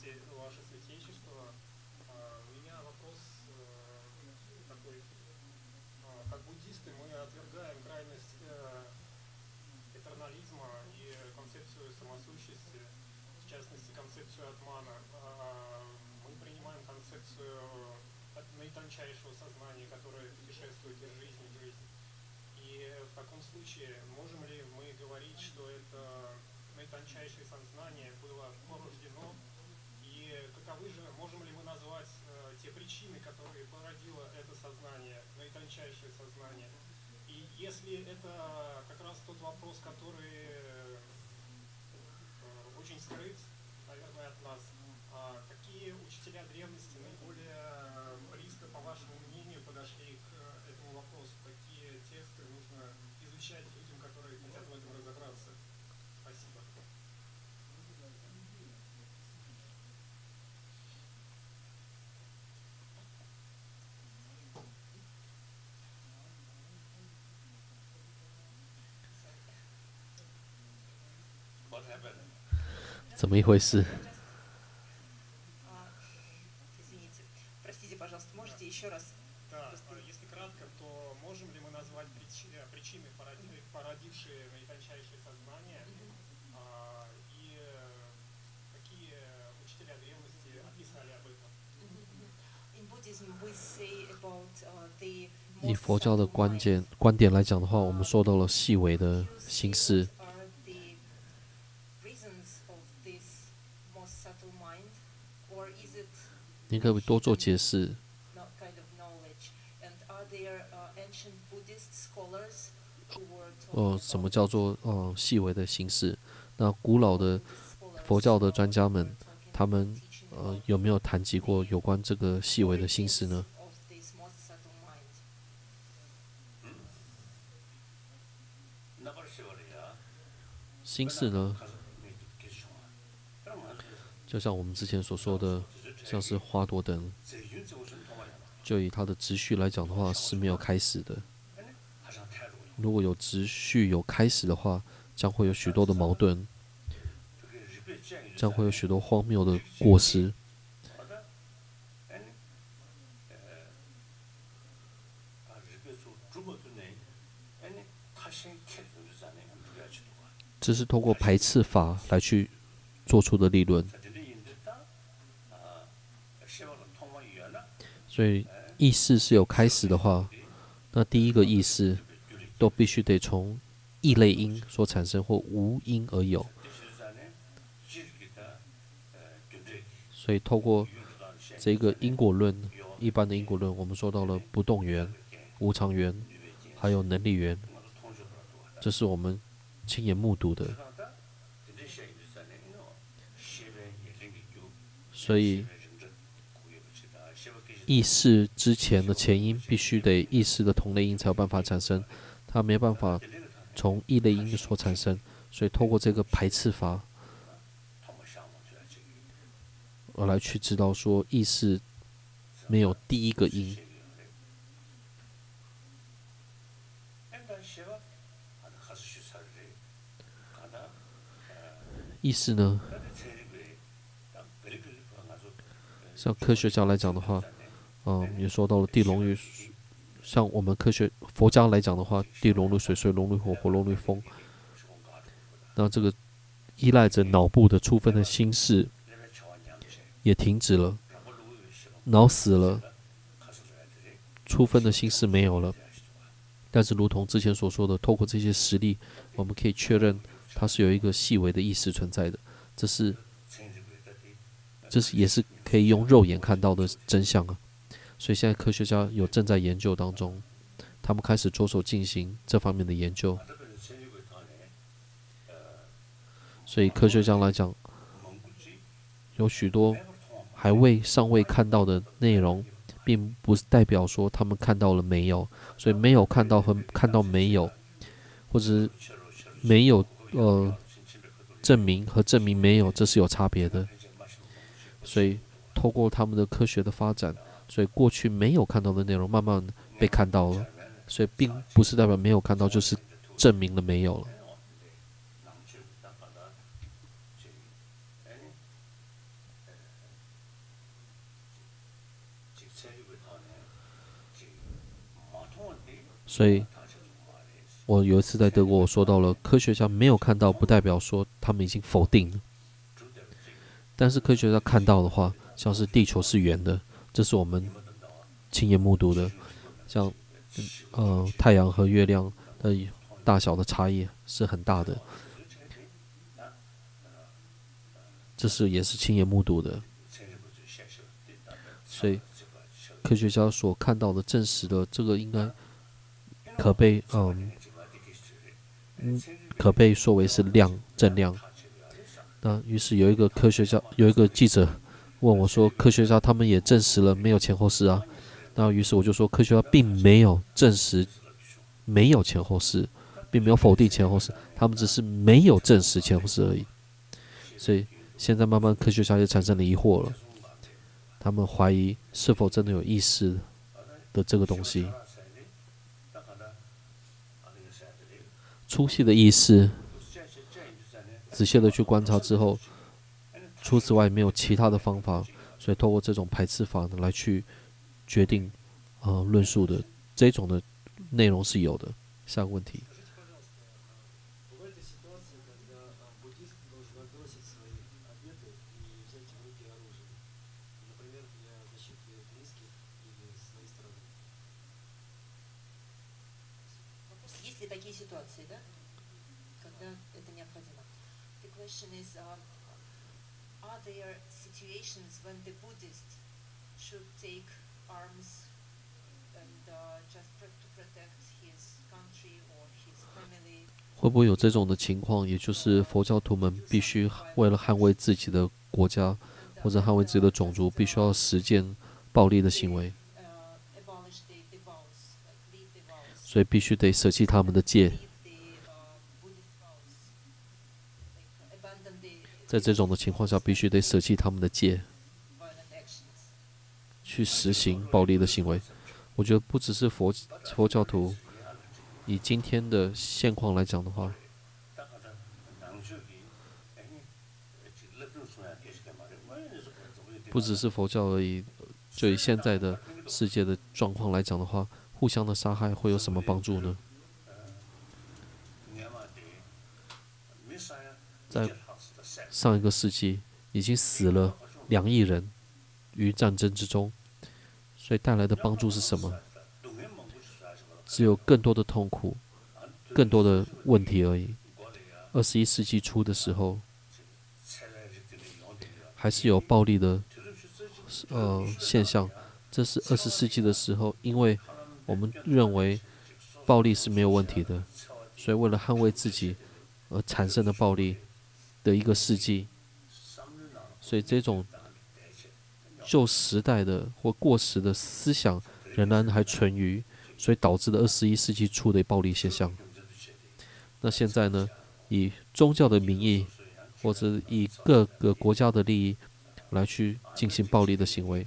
наитончайшего сознания, которое путешествует из жизни в жизнь. И в таком случае можем ли мы говорить, что это наитончайшее сознание было порождено? И каковы же, можем ли мы назвать те причины, которые породило это сознание, наитончайшее сознание? И если это как раз тот вопрос, который очень скрыт, наверное, от нас, какие учителя древности наиболее близко, по вашему мнению, подошли к этому вопросу? Какие тексты нужно изучать людям, которые хотят в этом разобраться? Спасибо. What happened? 怎么一回事？ Извините, простите, пожалуйста, можете еще раз? Да, если кратко, то можем ли мы назвать причины, породившие наитончайшее сознание, и какие учителя древности описали об этом? In Buddhism, we say about the 以佛教的观点来讲的话，我们说到了细微的心事。你可不可以多做解释？什么叫做细微的心事？那古老的佛教的专家们，他们有没有谈及过有关这个细微的心事呢？心事呢，就像我们之前所说的，像是花朵等，就以它的直序来讲的话是没有开始的。如果有直序有开始的话，将会有许多的矛盾，将会有许多荒谬的过失。这是通过排斥法来去做出的理论，所以意识是有开始的话，那第一个意识都必须得从异类因所产生或无因而有。所以透过这个因果论，一般的因果论，我们说到了不动缘、无常缘，还有能力缘，这是我们亲眼目睹的。所以意识之前的前因必须得意识的同类因才有办法产生，它没办法从异类因所产生，所以透过这个排斥法而来去知道说意识没有第一个因。意识呢，像科学家来讲的话，也说到了地龙与，像我们佛家来讲的话，地龙入水，水龙入火，火龙入风。那这个依赖着脑部的出分的心事也停止了，脑死了，出分的心事没有了。但是如同之前所说的，透过这些实例，我们可以确认它是有一个细微的意识存在的，这是也是可以用肉眼看到的真相啊。所以现在科学家正在研究当中，他们开始着手进行这方面的研究。所以科学家来讲，有许多尚未看到的内容，并不是代表说他们看到了没有。所以没有看到和看到没有，或者是没有证明和证明没有，这是有差别的。所以透过他们的科学的发展，所以过去没有看到的内容慢慢被看到了，所以并不是代表没有看到就是证明了没有了。所以我有一次在德国，我说到了科学家没有看到，不代表说他们已经否定了。但是科学家看到的话，像是地球是圆的，这是我们亲眼目睹的。像太阳和月亮的大小的差异是很大的，这是也是亲眼目睹的。所以科学家所看到的证实的这个应该可被说为是正量。那于是有一个记者问我说，科学家他们也证实了没有前后世啊。那于是我就说，科学家并没有证实没有前后世，并没有否定前后世，他们只是没有证实前后世而已。所以现在慢慢科学家也产生了疑惑了，他们怀疑是否真的有意识的这个东西。粗细的意识，仔细的去观察之后，除此外没有其他的方法，所以透过这种排斥法来去决定论述的这种的内容是有的。下个问题。 такие ситуации, да, когда это необходимо. The question is, are there situations when the Buddhist should take arms and just to protect his country or his family? 会不会有这种的情况？也就是佛教徒们必须为了捍卫自己的国家或者捍卫自己的种族，必须要实践暴力的行为，所以必须得舍弃他们的戒。在这种的情况下，必须得舍弃他们的戒，去实行暴力的行为。我觉得不只是佛教徒，以今天的现况来讲的话，不只是佛教而已，就以现在的世界的状况来讲的话，互相的杀害会有什么帮助呢？在上一个世纪已经死了2亿人于战争之中，所以带来的帮助是什么？只有更多的痛苦，更多的问题而已。21世纪初的时候，还是有暴力的现象。这是20世纪的时候，因为我们认为暴力是没有问题的，所以为了捍卫自己而产生的暴力的一个世纪。所以这种旧时代的或过时的思想仍然还存于，所以导致了21世纪初的暴力现象。那现在呢，以宗教的名义，或者以各个国家的利益来去进行暴力的行为。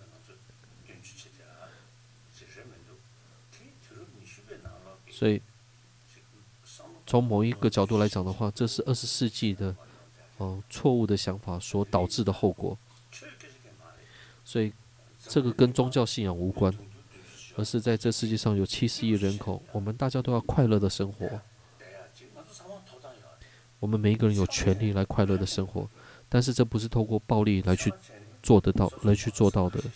所以，从某一个角度来讲的话，这是20世纪的错误的想法所导致的后果。所以，这个跟宗教信仰无关，而是在这世界上有70亿人口，我们大家都要快乐的生活。我们每一个人有权利来快乐的生活，但是这不是透过暴力来去做到的。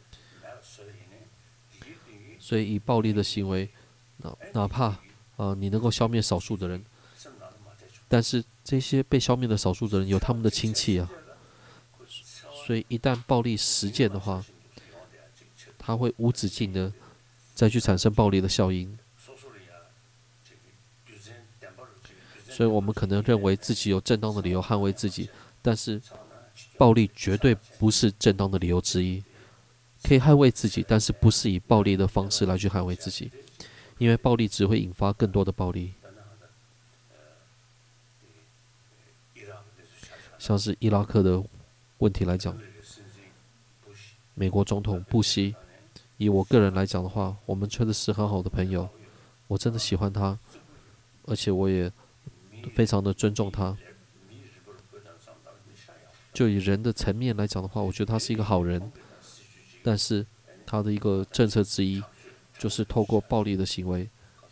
所以以暴力的行为，哪怕你能够消灭少数的人，但是这些被消灭的少数的人有他们的亲戚啊，所以一旦暴力实践的话，它会无止境的再去产生暴力的效应。所以我们可能认为自己有正当的理由捍卫自己，但是暴力绝对不是正当的理由之一。可以捍卫自己，但是不是以暴力的方式来去捍卫自己，因为暴力只会引发更多的暴力。像是伊拉克的问题来讲，美国总统布希，以我个人来讲的话，我们真的是很好的朋友，我真的喜欢他，而且我也非常的尊重他。就以人的层面来讲的话，我觉得他是一个好人，但是他的一个政策之一就是透过暴力的行为，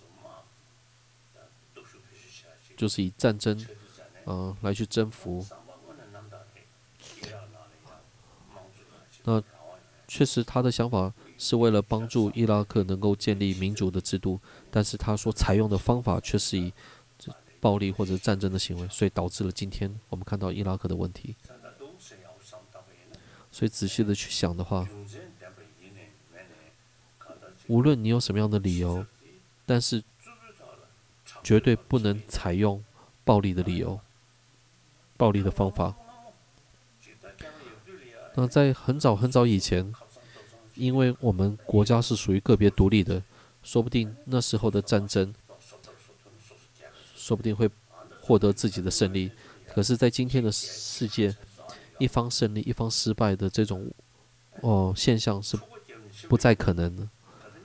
就是以战争来去征服。那确实他的想法是为了帮助伊拉克能够建立民主的制度，但是他所采用的方法却是以暴力或者战争的行为，所以导致了今天我们看到伊拉克的问题。所以仔细的去想的话，无论你有什么样的理由，但是绝对不能采用暴力的理由、暴力的方法。那在很早以前，因为我们国家是属于个别独立的，说不定那时候的战争，说不定会获得自己的胜利。可是，在今天的世界，一方胜利、一方失败的这种现象是不再可能的。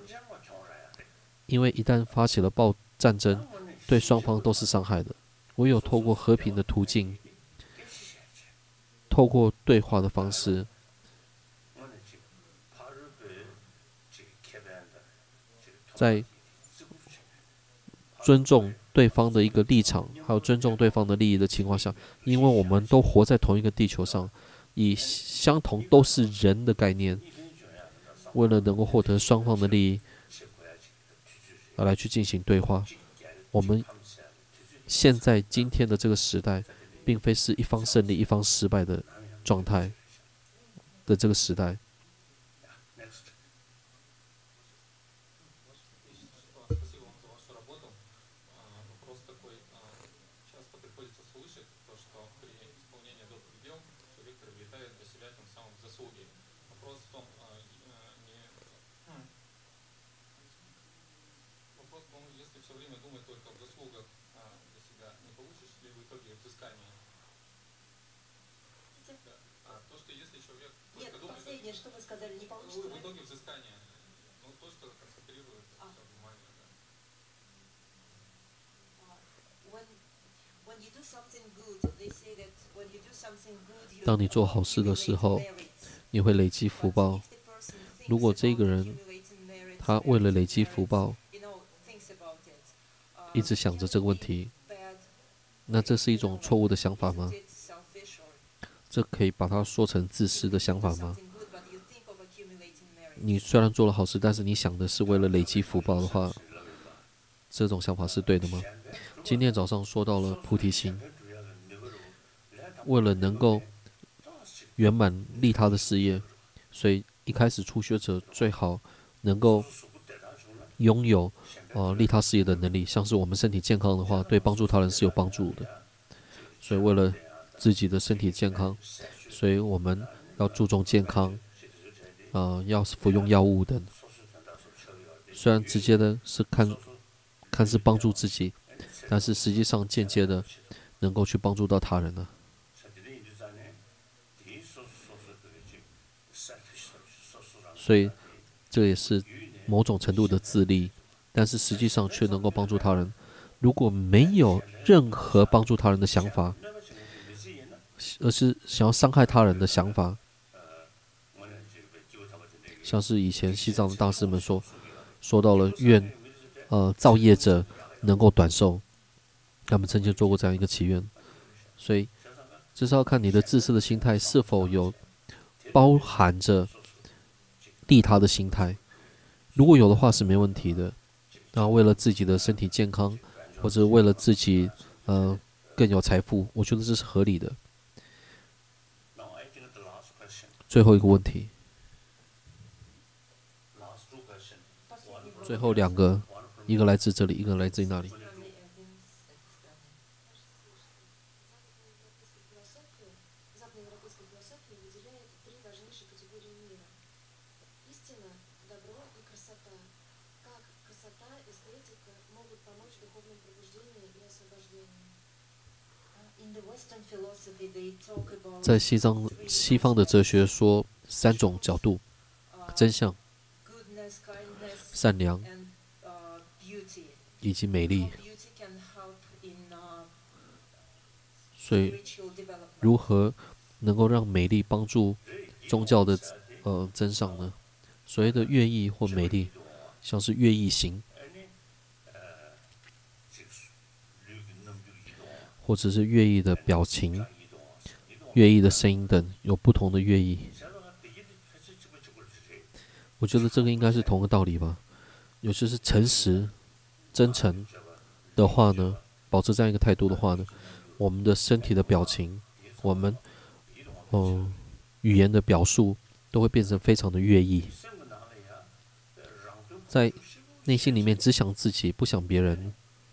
因为一旦发起了战争，对双方都是伤害的。唯有透过和平的途径，透过对话的方式，在尊重对方的一个立场，还有尊重对方的利益的情况下，因为我们都活在同一个地球上，以相同都是人的概念，为了能够获得双方的利益，而来去进行对话。 我们现在今天的这个时代，并非是一方胜利一方失败的状态的这个时代。 Спасибо вам за вашу работу. Вопрос такой. Часто приходится слышать то, что при исполнении добрых дел человек приобретает для себя тем самым заслуги. Вопрос в том, вопрос в том, если все время думать только в заслугах для себя, не получишь ли в итоге взыскание? Да. То, что если человек Нет, только думает... последнее, что вы сказали, не получится? В итоге взыскание. Ну, то, что концентрирует все внимание, да. When you do something good, they say that when you do something good, you 当你做好事的时候，你会累积福报。如果这个人他为了累积福报，一直想着这个问题，那这是一种错误的想法吗？这可以把它说成自私的想法吗？你虽然做了好事，但是你想的是为了累积福报的话，这种想法是对的吗？今天早上说到了菩提心，为了能够圆满利他的事业，所以一开始初学者最好能够拥有利他事业的能力。像是我们身体健康的话，对帮助他人是有帮助的。所以为了自己的身体健康，所以我们要注重健康，要服用药物等。虽然直接的是看似帮助自己，但是实际上间接的能够去帮助到他人呢。所以这也是某种程度的自利，但是实际上却能够帮助他人。如果没有任何帮助他人的想法，而是想要伤害他人的想法，像是以前西藏的大师们说到了愿造业者能够短寿，他们曾经做过这样一个祈愿。所以这是要看你的自私的心态是否有包含着利他的心态。如果有的话是没问题的。那为了自己的身体健康，或者为了自己更有财富，我觉得这是合理的。最后一个问题，最后两个，一个来自这里，一个来自那里。在西方的哲学说三种角度：真相、善良以及美丽。所以，如何能够让美丽帮助宗教的增上呢？所谓的乐意或美丽，像是乐意行，或者是乐意的表情、乐意的声音等，有不同的乐意。我觉得这个应该是同个道理吧。有些是诚实、真诚的话呢，保持这样一个态度的话呢，我们的身体的表情，我们语言的表述都会变成非常的乐意。在内心里面只想自己，不想别人，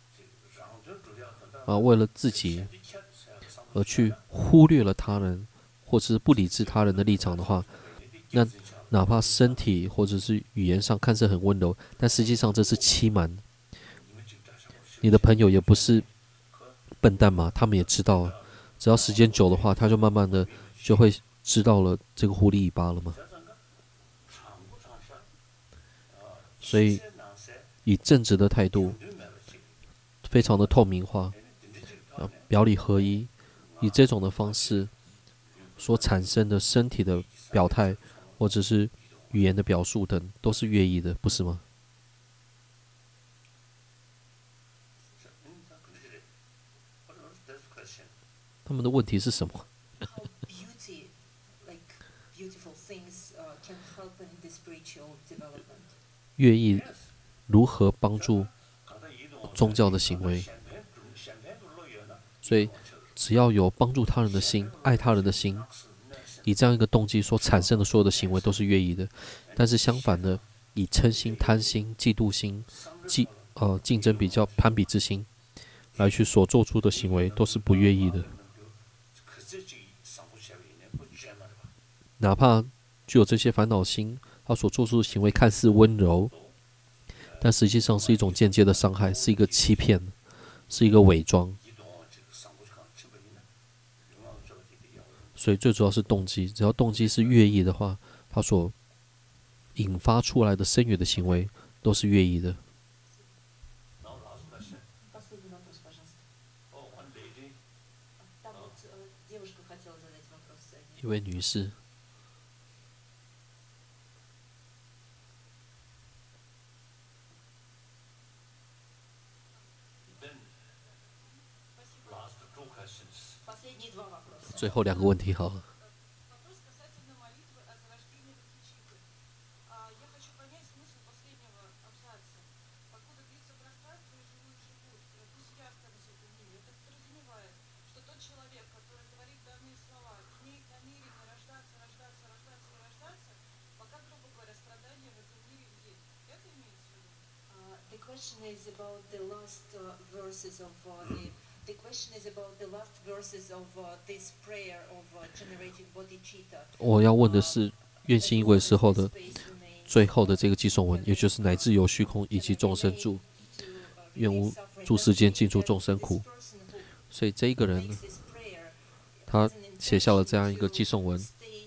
为了自己而去忽略了他人，或者是不理智他人的立场的话，那哪怕身体或者是语言上看似很温柔，但实际上这是欺瞒。你的朋友也不是笨蛋嘛，他们也知道，只要时间久的话，他就慢慢的就会知道了这个狐狸尾巴了嘛。所以以正直的态度，非常的透明化，表里合一，以这种的方式所产生的身体的表态，或者是语言的表述等，都是乐意的，不是吗？他们的问题是什么？乐意如何帮助宗教的行为。所以，只要有帮助他人的心、爱他人的心，以这样一个动机所产生的所有的行为都是乐意的。但是相反的，以嗔心、贪心、嫉妒心、竞争比较、攀比之心来去所做出的行为都是不乐意的。哪怕具有这些烦恼心，他所做出的行为看似温柔，但实际上是一种间接的伤害，是一个欺骗，是一个伪装。所以最主要是动机，只要动机是乐意的话，他所引发出来的声语的行为都是乐意的。一位女士。最后2个问题好了。 The question is about the last verses of this prayer of generated bodhicitta. 我要问的是，愿心一为时候的最后的这个寄送文，也就是乃至有虚空以及众生住，愿无诸世间尽除众生苦。所以这一个人呢，他写下了这样一个寄送文，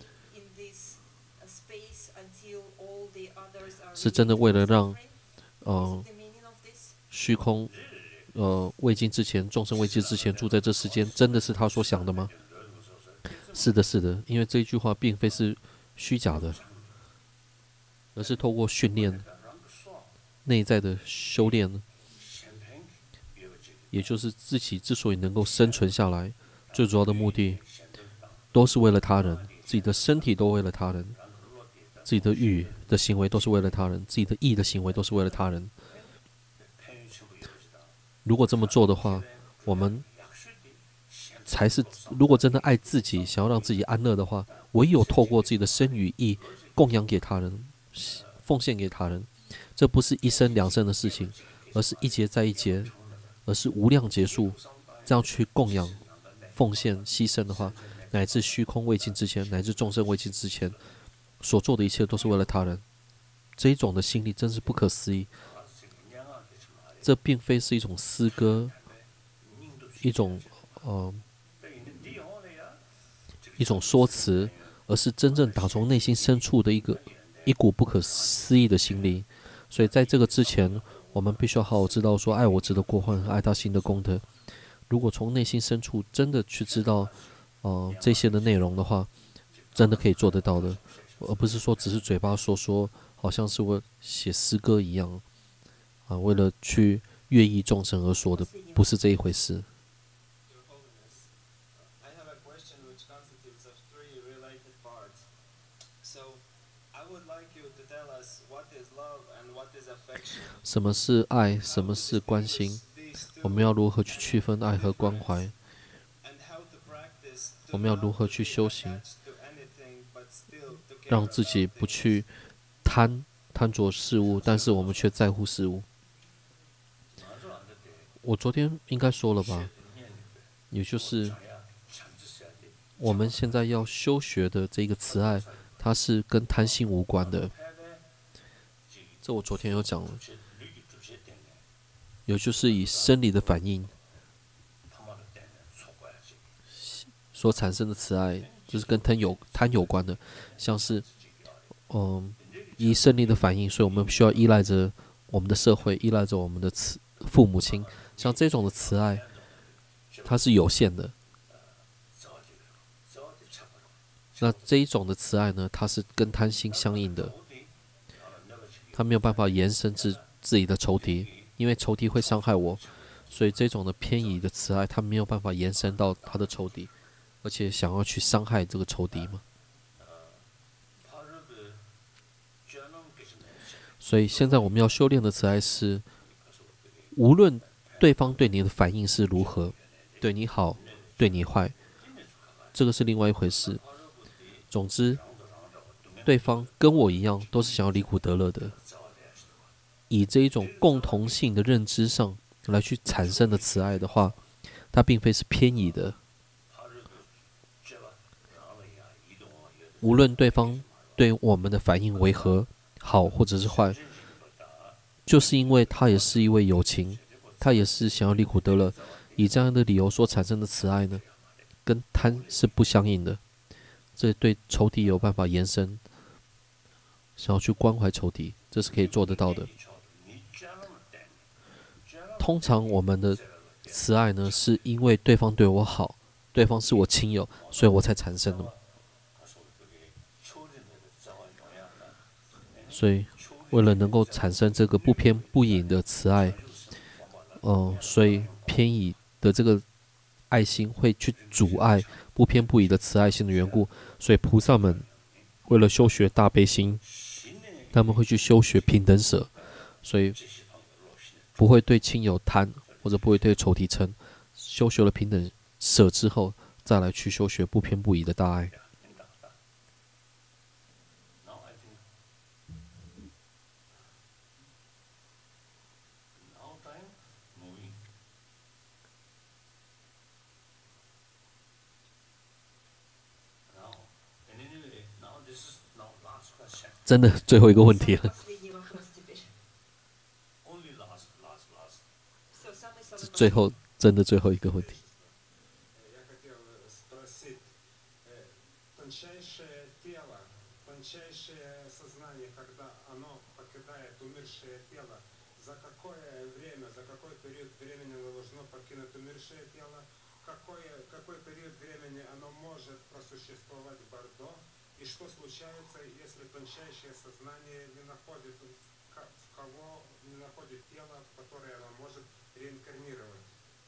是真的为了让虚空未尽之前，众生未尽之前住在这世间，真的是他所想的吗？是的，是的，因为这一句话并非是虚假的，而是透过训练、内在的修炼，也就是自己之所以能够生存下来，最主要的目的，都是为了他人，自己的身体都为了他人，自己的欲的行为都是为了他人，自己的意的行为都是为了他人。如果这么做的话，我们才是，如果真的爱自己，想要让自己安乐的话，唯有透过自己的身与意供养给他人，奉献给他人。这不是一生两生的事情，而是一劫再一劫，而是无量劫数，这样去供养、奉献、牺牲的话，乃至虚空未尽之前，乃至众生未尽之前，所做的一切都是为了他人。这一种的心力真是不可思议。这并非是一种诗歌，一种说辞，而是真正打从内心深处的一股不可思议的心力。所以在这个之前，我们必须要好好知道说，爱我执的过患和爱他心的功德。如果从内心深处真的去知道这些的内容的话，真的可以做得到的，而不是说只是嘴巴说，好像是我写诗歌一样。为了去悦意众生而说的，不是这一回事。什么是爱？什么是关心？我们要如何去区分爱和关怀？我们要如何去修行，让自己不去贪着事物，但是我们却在乎事物。我昨天应该说了吧，也就是我们现在要修学的这个慈爱，它是跟贪心无关的。这我昨天有讲了，也就是以生理的反应所产生的慈爱，就是跟贪有关的，像是以生理的反应，所以我们需要依赖着我们的社会，依赖着我们的父母亲。像这种的慈爱，它是有限的。那这一种的慈爱呢，它是跟贪心相应的，它没有办法延伸至自己的仇敌，因为仇敌会伤害我，所以这种的偏移的慈爱，它没有办法延伸到他的仇敌，而且想要去伤害这个仇敌嘛。所以现在我们要修炼的慈爱是，无论对方对你的反应是如何，对你好，对你坏，这个是另外一回事。总之，对方跟我一样都是想要离苦得乐的，以这一种共同性的认知上来去产生的慈爱的话，它并非是偏移的。无论对方对我们的反应为何，好或者是坏，就是因为他也是一位有情，他也是想要离苦得乐，以这样的理由所产生的慈爱呢，跟贪是不相应的。这对仇敌有办法延伸，想要去关怀仇敌，这是可以做得到的。通常我们的慈爱呢，是因为对方对我好，对方是我亲友，所以我才产生的嘛。所以，为了能够产生这个不偏不倚的慈爱，所以偏倚的这个爱心会去阻碍不偏不倚的慈爱心的缘故，所以菩萨们为了修学大悲心，他们会去修学平等舍，所以不会对亲友贪，或者不会对仇敌嗔。修学了平等舍之后，再来去修学不偏不倚的大爱。真的最后一个问题了，最后真的最后一个问题。 И что случается, если тончайшее сознание не находит, в кого не находит тело, в которое оно может реинкарнировать?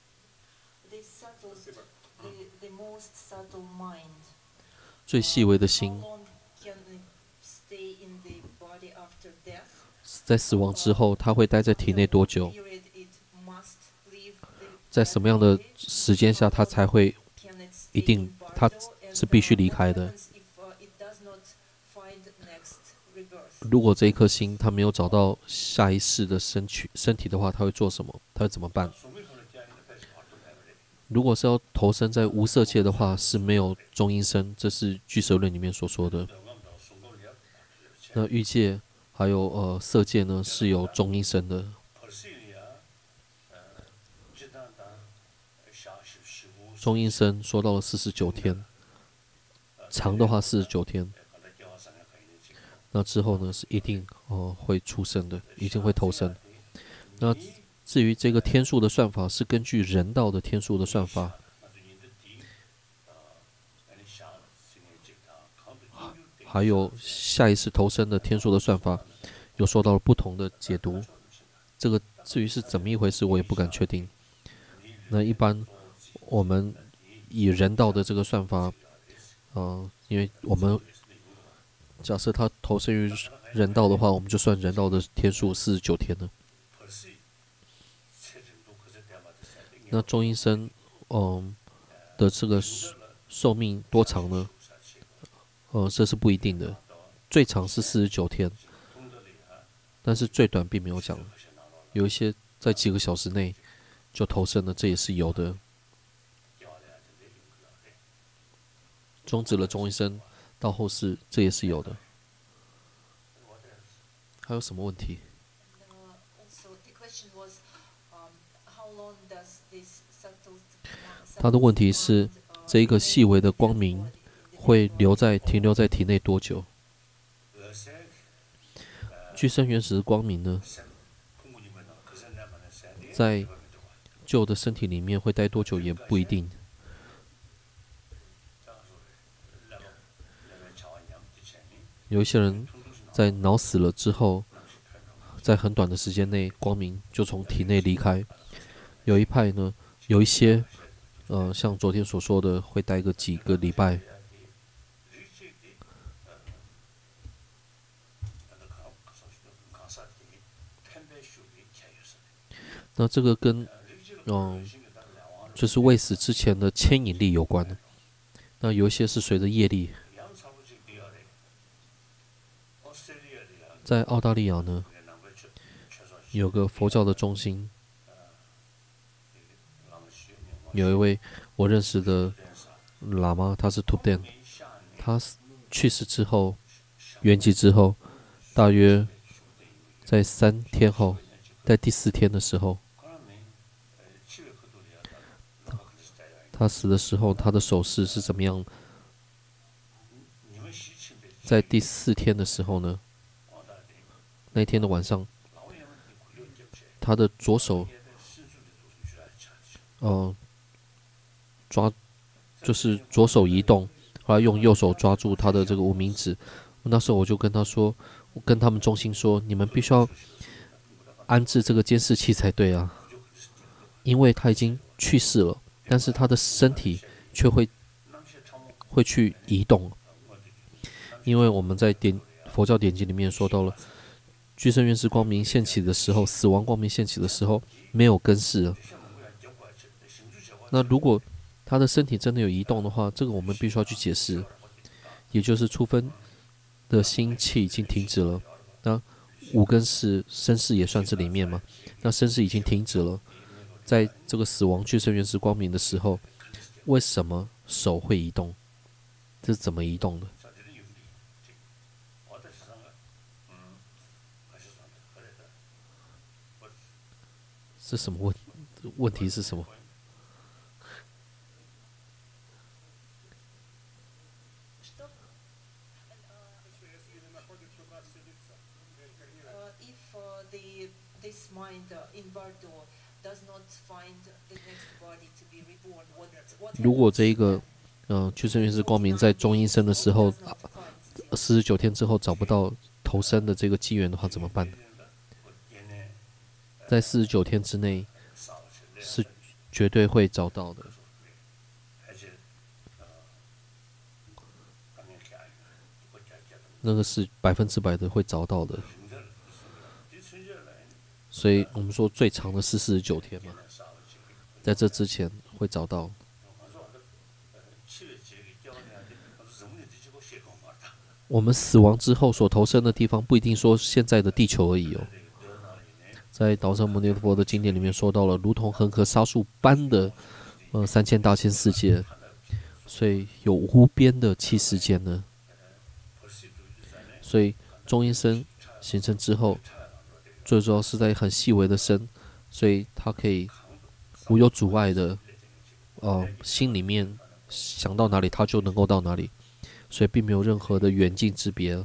The most subtle mind. 最细微的心， How long can it stay in the body after death? 在死亡之后，它会待在体内多久？ Period it must leave the 在什么样的时间下，它才会 can it stay 一定 in 它 Bardo, and, 是必须离开 what 的。 happens if, it does not find next rebirth? 如果这一颗心它没有找到下一世的身体的话，它会做什么？它会怎么办？如果是要投身在无色界的话，是没有中阴身，这是俱舍论里面所说的。那欲界还有色界呢，是有中阴身的。中阴身说到了49天，长的话49天。那之后呢，是一定会出生的，一定会投生。那至于这个天数的算法，是根据人道的天数的算法，还有下一次投生的天数的算法，有受到了不同的解读。这个至于是怎么一回事，我也不敢确定。那一般我们以人道的这个算法，因为我们假设他投生于人道的话，我们就算人道的天数49天了。那中阴身，的这个寿命多长呢？这是不一定的，最长是49天，但是最短并没有讲。有一些在几个小时内就投生了，这也是有的。终止了中阴身到后世，这也是有的。还有什么问题？ Also, the question was, how long does this subtle 他的问题是，这一个细微的光明会停留在体内多久？具生原始的光明呢，在旧的身体里面会待多久也不一定。有一些人在脑死了之后，在很短的时间内，光明就从体内离开。有一派呢，有一些，像昨天所说的，会待几个礼拜。那这个跟就是未死之前的牵引力有关的。那有一些是随着业力。在澳大利亚呢，有个佛教的中心，有一位我认识的喇嘛，他是 Tubden， 他去世之后，圆寂之后，大约在3天后，在第4天的时候，他死的时候，他的手势是怎么样？在第4天的时候呢，那天的晚上，他的左手，就是左手移动，后来用右手抓住他的这个无名指。那时候我就跟他说，我跟他们中心说，你们必须要安置这个监视器才对啊，因为他已经去世了，但是他的身体却会去移动。因为我们在佛教典籍里面说到了，具身原始光明现起的时候，死亡光明现起的时候，没有根世了。那如果他的身体真的有移动的话，这个我们必须要去解释，也就是初分的心气已经停止了。那5根世身世也算是里面嘛？那身世已经停止了，在这个死亡具身原始光明的时候，为什么手会移动？这是怎么移动的？是什么问题是什么？ This mind in Bardo does not find the next body to be reborn. What 如果这一个具身原始光明在中阴身的时候，49天之后找不到投生的这个机缘的话，怎么办？在49天之内是绝对会找到的。那个是100%的会找到的。所以我们说最长的是49天嘛，在这之前会找到。我们死亡之后所投生的地方，不一定说现在的地球而已哦。在岛上摩尼佛的经典里面说到了，如同恒河沙数般的3000大千世界，所以有无边的七世间呢。所以中阴身形成之后，最主要是在很细微的身，所以它可以无有阻碍的，心里面想到哪里，它就能够到哪里，所以并没有任何的远近之别。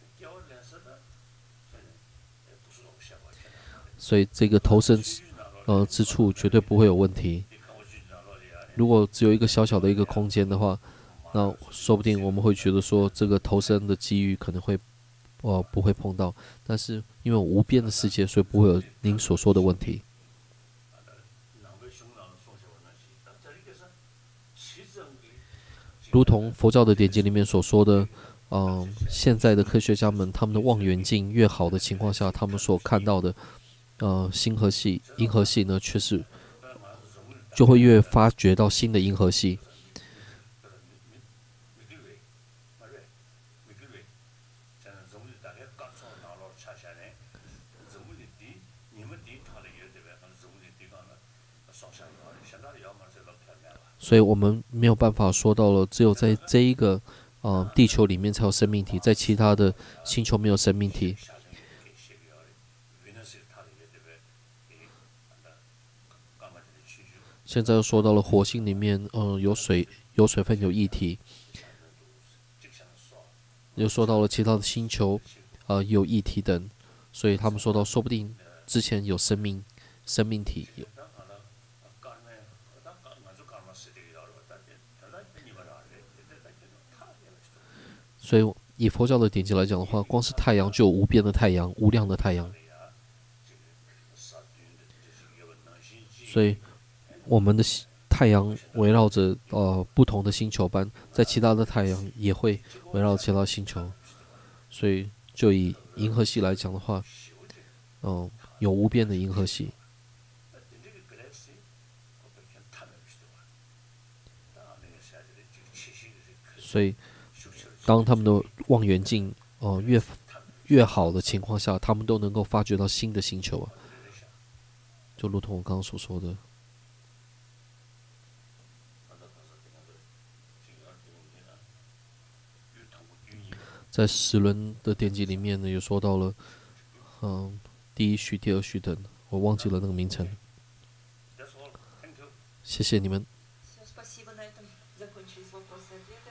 所以这个投身之处绝对不会有问题。如果只有一个小小的一个空间的话，那说不定我们会觉得说这个投身的机遇可能会不会碰到，但是因为无边的世界，所以不会有您所说的问题。如同佛教的典籍里面所说的，现在的科学家们他们的望远镜越好的情况下，他们所看到的星河系、银河系呢，却是就会越发掘到新的银河系。所以我们没有办法说到了，只有在这一个地球里面才有生命体，在其他的星球没有生命体。现在又说到了火星里面，有水分，有液体。又说到了其他的星球，有液体等，所以他们说到，说不定之前有生命体。所以以佛教的典籍来讲的话，光是太阳就有无边的太阳，无量的太阳。所以我们的太阳围绕着不同的星球般，在其他的太阳也会围绕其他星球。所以就以银河系来讲的话，有无边的银河系。 所以当他们的望远镜越好的情况下，他们都能够发掘到新的星球啊，就如同我刚刚所说的。在10轮的典籍里面呢，有说到了，第一序、第二序等，我忘记了那个名称。谢谢你们。 Все, спасибо. На этом закончились вопросы и ответы.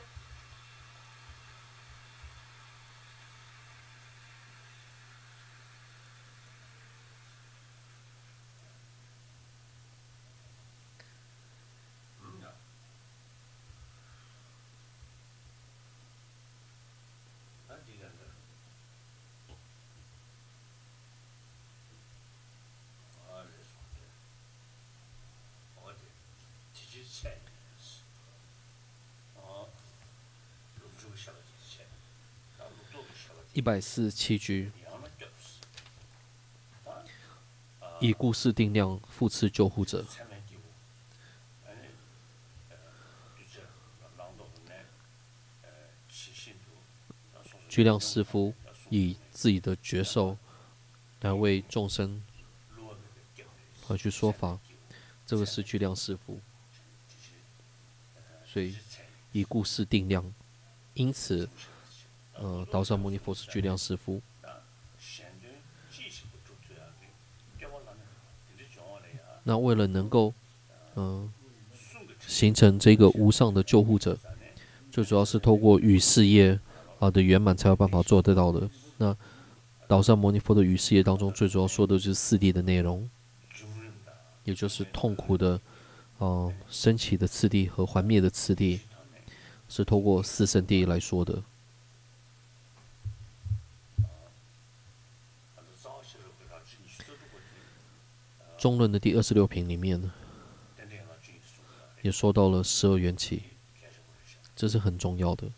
147句，以故事定量，复次救护者。居量士夫以自己的觉受来为众生而去说法，这个是居量士夫。所以以故事定量，因此，道上牟尼佛是居量士夫。那为了能够，形成这个无上的救护者，最主要是透过语事业的圆满才有办法做得到的。那道上牟尼佛的语事业当中，最主要说的就是4谛的内容，也就是痛苦的，升起的次第和还灭的次第，是透过4圣谛来说的。中论的第26品里面呢，也说到了12缘起，这是很重要的。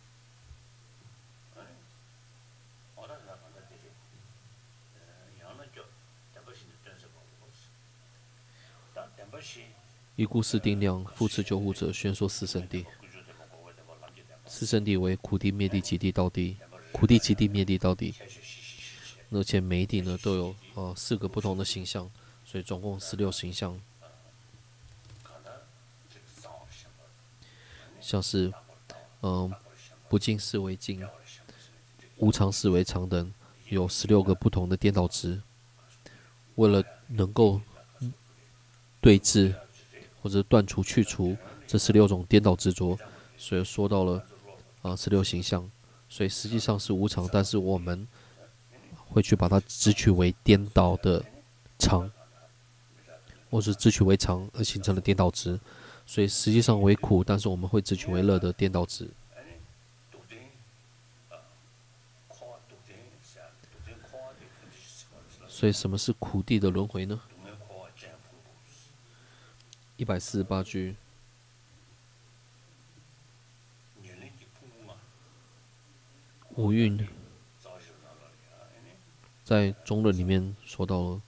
以故事定量，复次救护者，宣说4圣谛。4圣谛为苦谛、灭谛、极谛、道谛。苦谛、极谛、灭谛、道谛。而且每一谛呢都有4个不同的形象，所以总共16形象。像是不净视为净，无常视为常等，有16个不同的颠倒值。为了能够对治或者断除、去除这16种颠倒执着，所以说到了16形象。所以实际上是无常，但是我们会去把它执取为颠倒的常，或是执取为常而形成了颠倒值。所以实际上为苦，但是我们会执取为乐的颠倒值。所以什么是苦谛的轮回呢？148句，五蕴在中论里面说到了，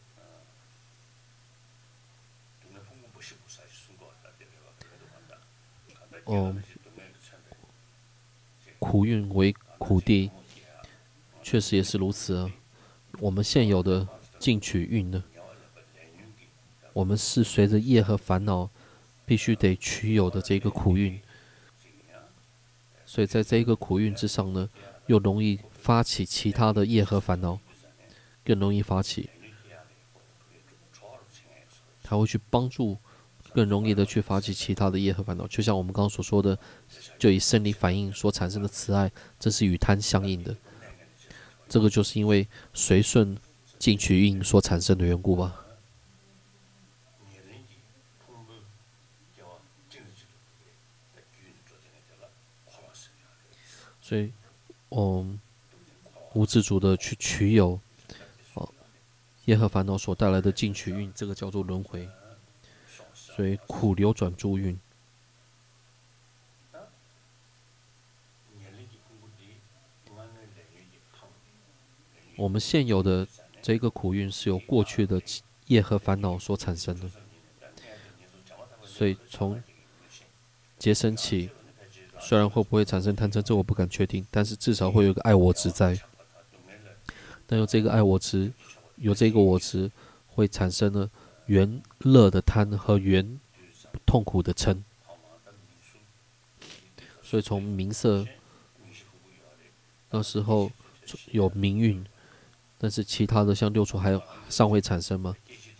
苦蕴为苦谛，确实也是如此啊。我们现有的进取蕴呢，我们是随着业和烦恼必须得取有的这个苦蕴，所以在这一个苦蕴之上呢，又容易发起其他的业和烦恼，更容易发起，它会去帮助更容易的去发起其他的业和烦恼。就像我们刚刚所说的，就以生理反应所产生的慈爱，这是与贪相应的。这个就是因为随顺进取蕴所产生的缘故吧。所以，无自主的去取有，业和烦恼所带来的进取蕴，这个叫做轮回。所以苦流转诸蕴。我们现有的这个苦蕴是由过去的业和烦恼所产生的，所以从劫生起， 虽然会不会产生贪嗔，这我不敢确定，但是至少会有一个爱我执在。但有这个爱我执，有这个我执，会产生了原乐的贪和原痛苦的嗔。所以从名色那时候有名运，但是其他的像六处还尚未产生吗？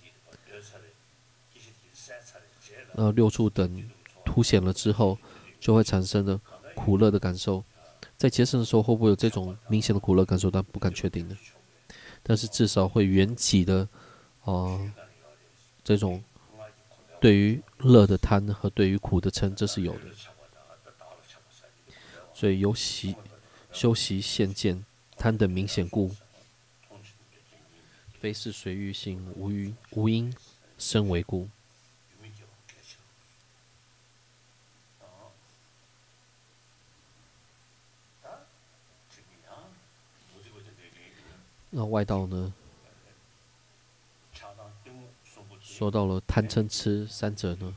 六处等凸显了之后，就会产生的苦乐的感受。在结生的时候会不会有这种明显的苦乐感受？但不敢确定的。但是至少会缘起的，这种对于乐的贪和对于苦的嗔，这是有的。所以由修习现见贪等明显故，非是随欲性无因生为故。那外道呢？说到了贪嗔痴三者呢，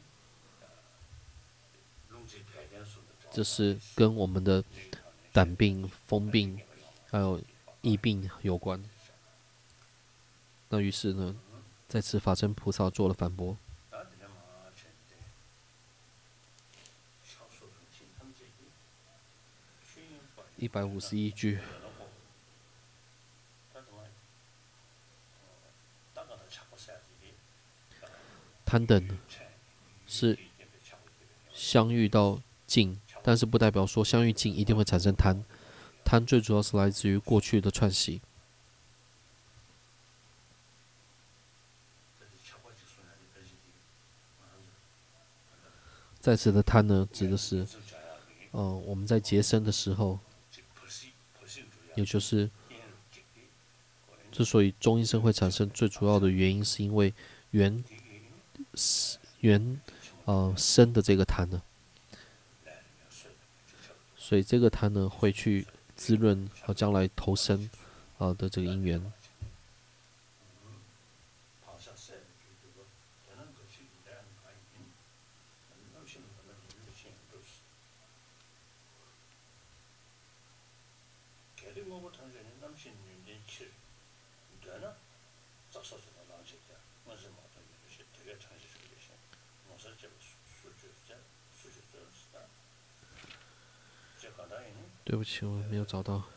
这是跟我们的胆病、风病还有疫病有关。那于是呢，在此法身菩萨做了反驳。151句。贪等是相遇到境，但是不代表说相遇境一定会产生贪。贪最主要是来自于过去的串习。在此的贪呢，指的是，我们在结生的时候，也就是之所以中阴身会产生，最主要的原因是因为生的这个贪呢，所以这个贪呢会去滋润和将来投生的这个因缘。对不起，我没有找到。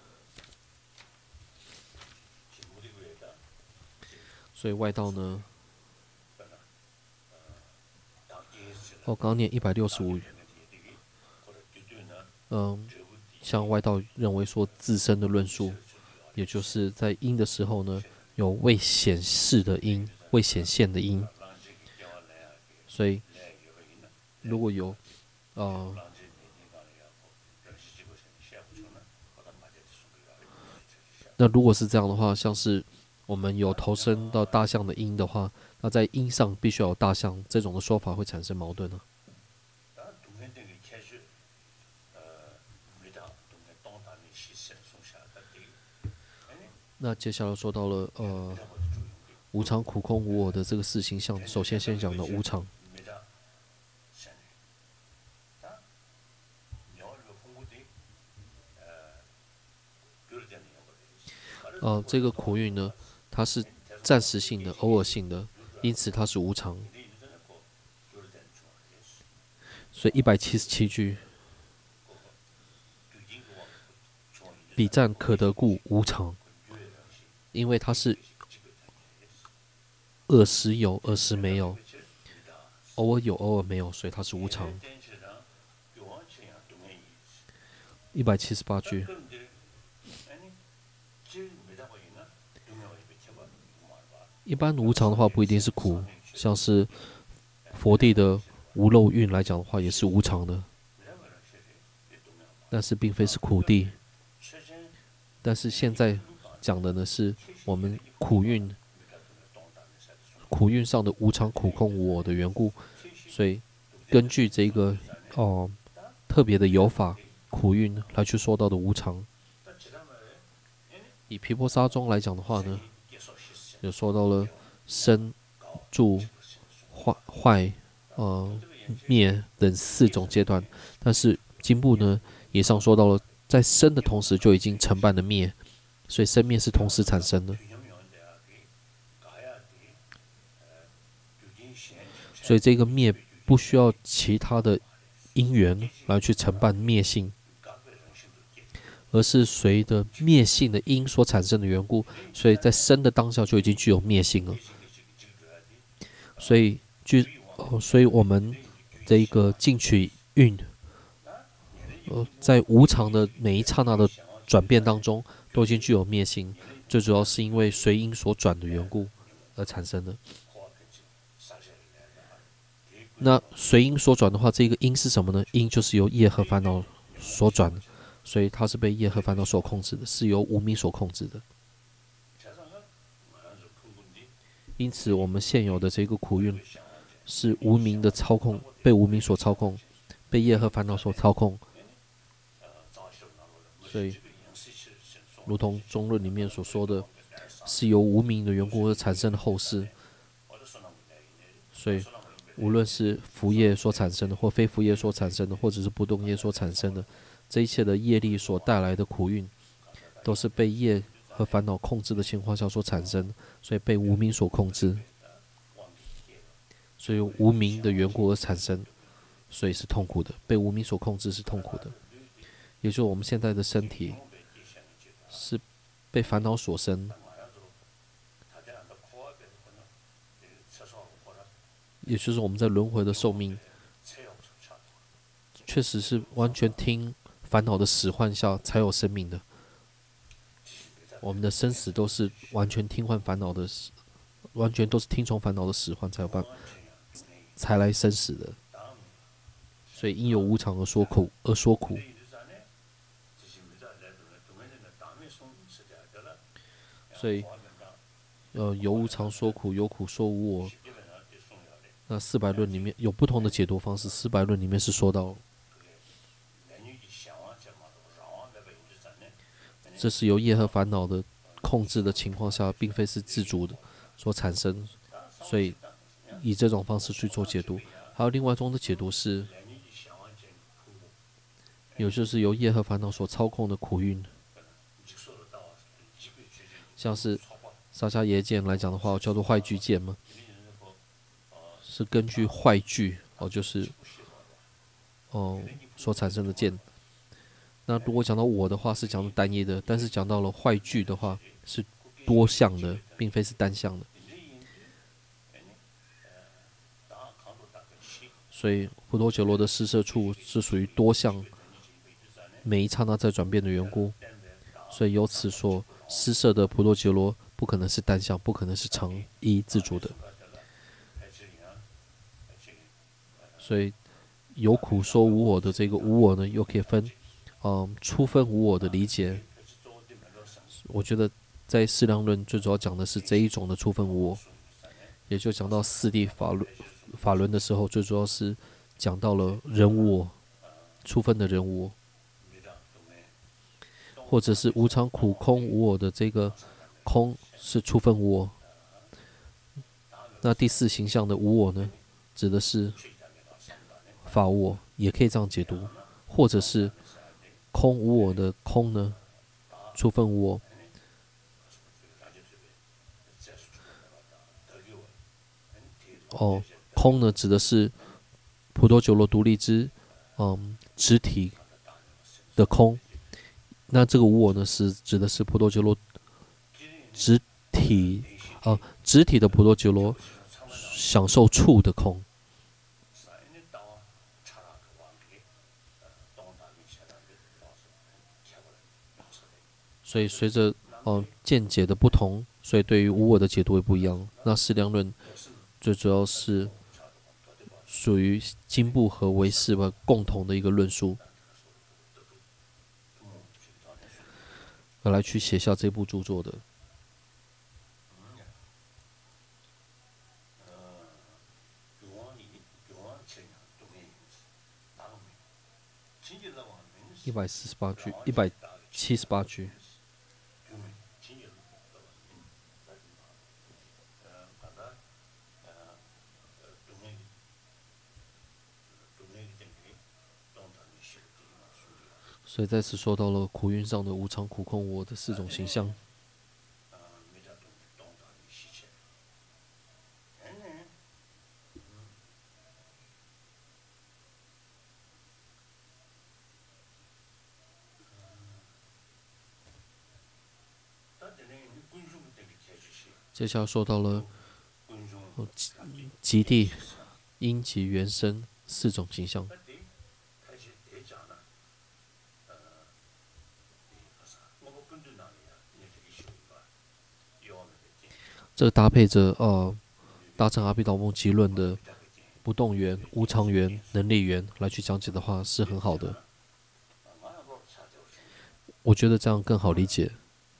所以外道呢，刚刚念165，像外道认为说自身的论述，也就是在因的时候呢，有未显示的因、未显现的因，所以如果有那如果是这样的话，像是我们有投身到大象的因的话，那在因上必须要有大象，这种的说法会产生矛盾呢？那接下来说到了无常、苦、空、无我的这个四形象，首先讲的无常。这个苦运呢，它是暂时性的、偶尔性的，因此它是无常。所以177句，彼暂可得故无常，因为它是偶时有，偶时没有，偶尔有，偶尔没有，所以它是无常。178句。一般无常的话不一定是苦，像是佛地的无漏运来讲的话也是无常的，但是并非是苦地。但是现在讲的呢是我们苦运上的无常、苦、空、无我的缘故，所以根据这个特别的有法苦运来去说到的无常。以毗婆沙宗来讲的话呢，有说到了生、住、坏、灭等4种阶段，但是经部呢也上说到了，在生的同时就已经承办了灭，所以生灭是同时产生的。所以这个灭不需要其他的因缘来去承办灭性，而是随着灭性的因所产生的缘故，所以在生的当下就已经具有灭性了。所以我们这一个进取运，在无常的每一刹那的转变当中，都已经具有灭性。最主要是因为随因所转的缘故而产生的。那随因所转的话，这个因是什么呢？因就是由业和烦恼所转的，所以它是被业和烦恼所控制的，是由无明所控制的。因此，我们现有的这个苦运是无明的操控，被无明所操控，被业和烦恼所操控。所以，如同中论里面所说的，是由无明的缘故而产生的后世。所以，无论是福业所产生的，或非福业所产生的，或者是不动业所产生的，这一切的业力所带来的苦运，都是被业和烦恼控制的情况下所产生，所以被无明所控制，所以无明的缘故而产生，所以是痛苦的，被无明所控制是痛苦的。也就是我们现在的身体是被烦恼所生，也就是我们在轮回的寿命，确实是完全听烦恼的使唤下才有生命的。我们的生死都是完全听从烦恼的，完全都是听从烦恼的使唤才有办法，才来生死的。所以因有无常而说苦，所以有无常说苦，有苦说无我。那400论里面有不同的解读方式。400论里面是说到，这是由业和烦恼的控制的情况下，并非是自主的所产生，所以以这种方式去做解读。还有另外一种的解读是，也就是由业和烦恼所操控的苦运，像是萨迦耶见来讲的话，叫做坏聚见嘛。是根据坏聚就是所产生的见。那如果讲到我的话，是讲的单一的；但是讲到了坏聚的话，是多项的，并非是单项的。所以婆陀伽罗的施设处是属于多项，每一刹那在转变的缘故。所以由此所施设的婆陀伽罗不可能是单项，不可能是成一自主的。所以有苦说无我的这个无我呢，又可以分初分无我的理解。我觉得在释量论最主要讲的是这一种的初分无我，也就讲到四谛法轮的时候，最主要是讲到了人无我，初分的人无我，或者是无常苦空无我的这个空是初分无我。那第4形象的无我呢，指的是法无我，也可以这样解读，或者是空无我的空呢，初分无我。空呢指的是婆陀伽罗独立之实体的空，那这个无我呢是指的是婆陀伽罗实体的婆陀伽罗享受处的空。所以随着见解的不同，所以对于无我的解读也不一样。那释量论最主要是属于经部和唯识的共同的一个论述，来去写下这部著作的。148句，178句。 所以再次说到了苦运上的无常、苦空、我的四种形象。接下来说到了极地、阴极、原生四种形象。这个搭配着大乘阿毗达摩集论的不动缘、无常缘、能力缘来去讲解的话，是很好的。我觉得这样更好理解，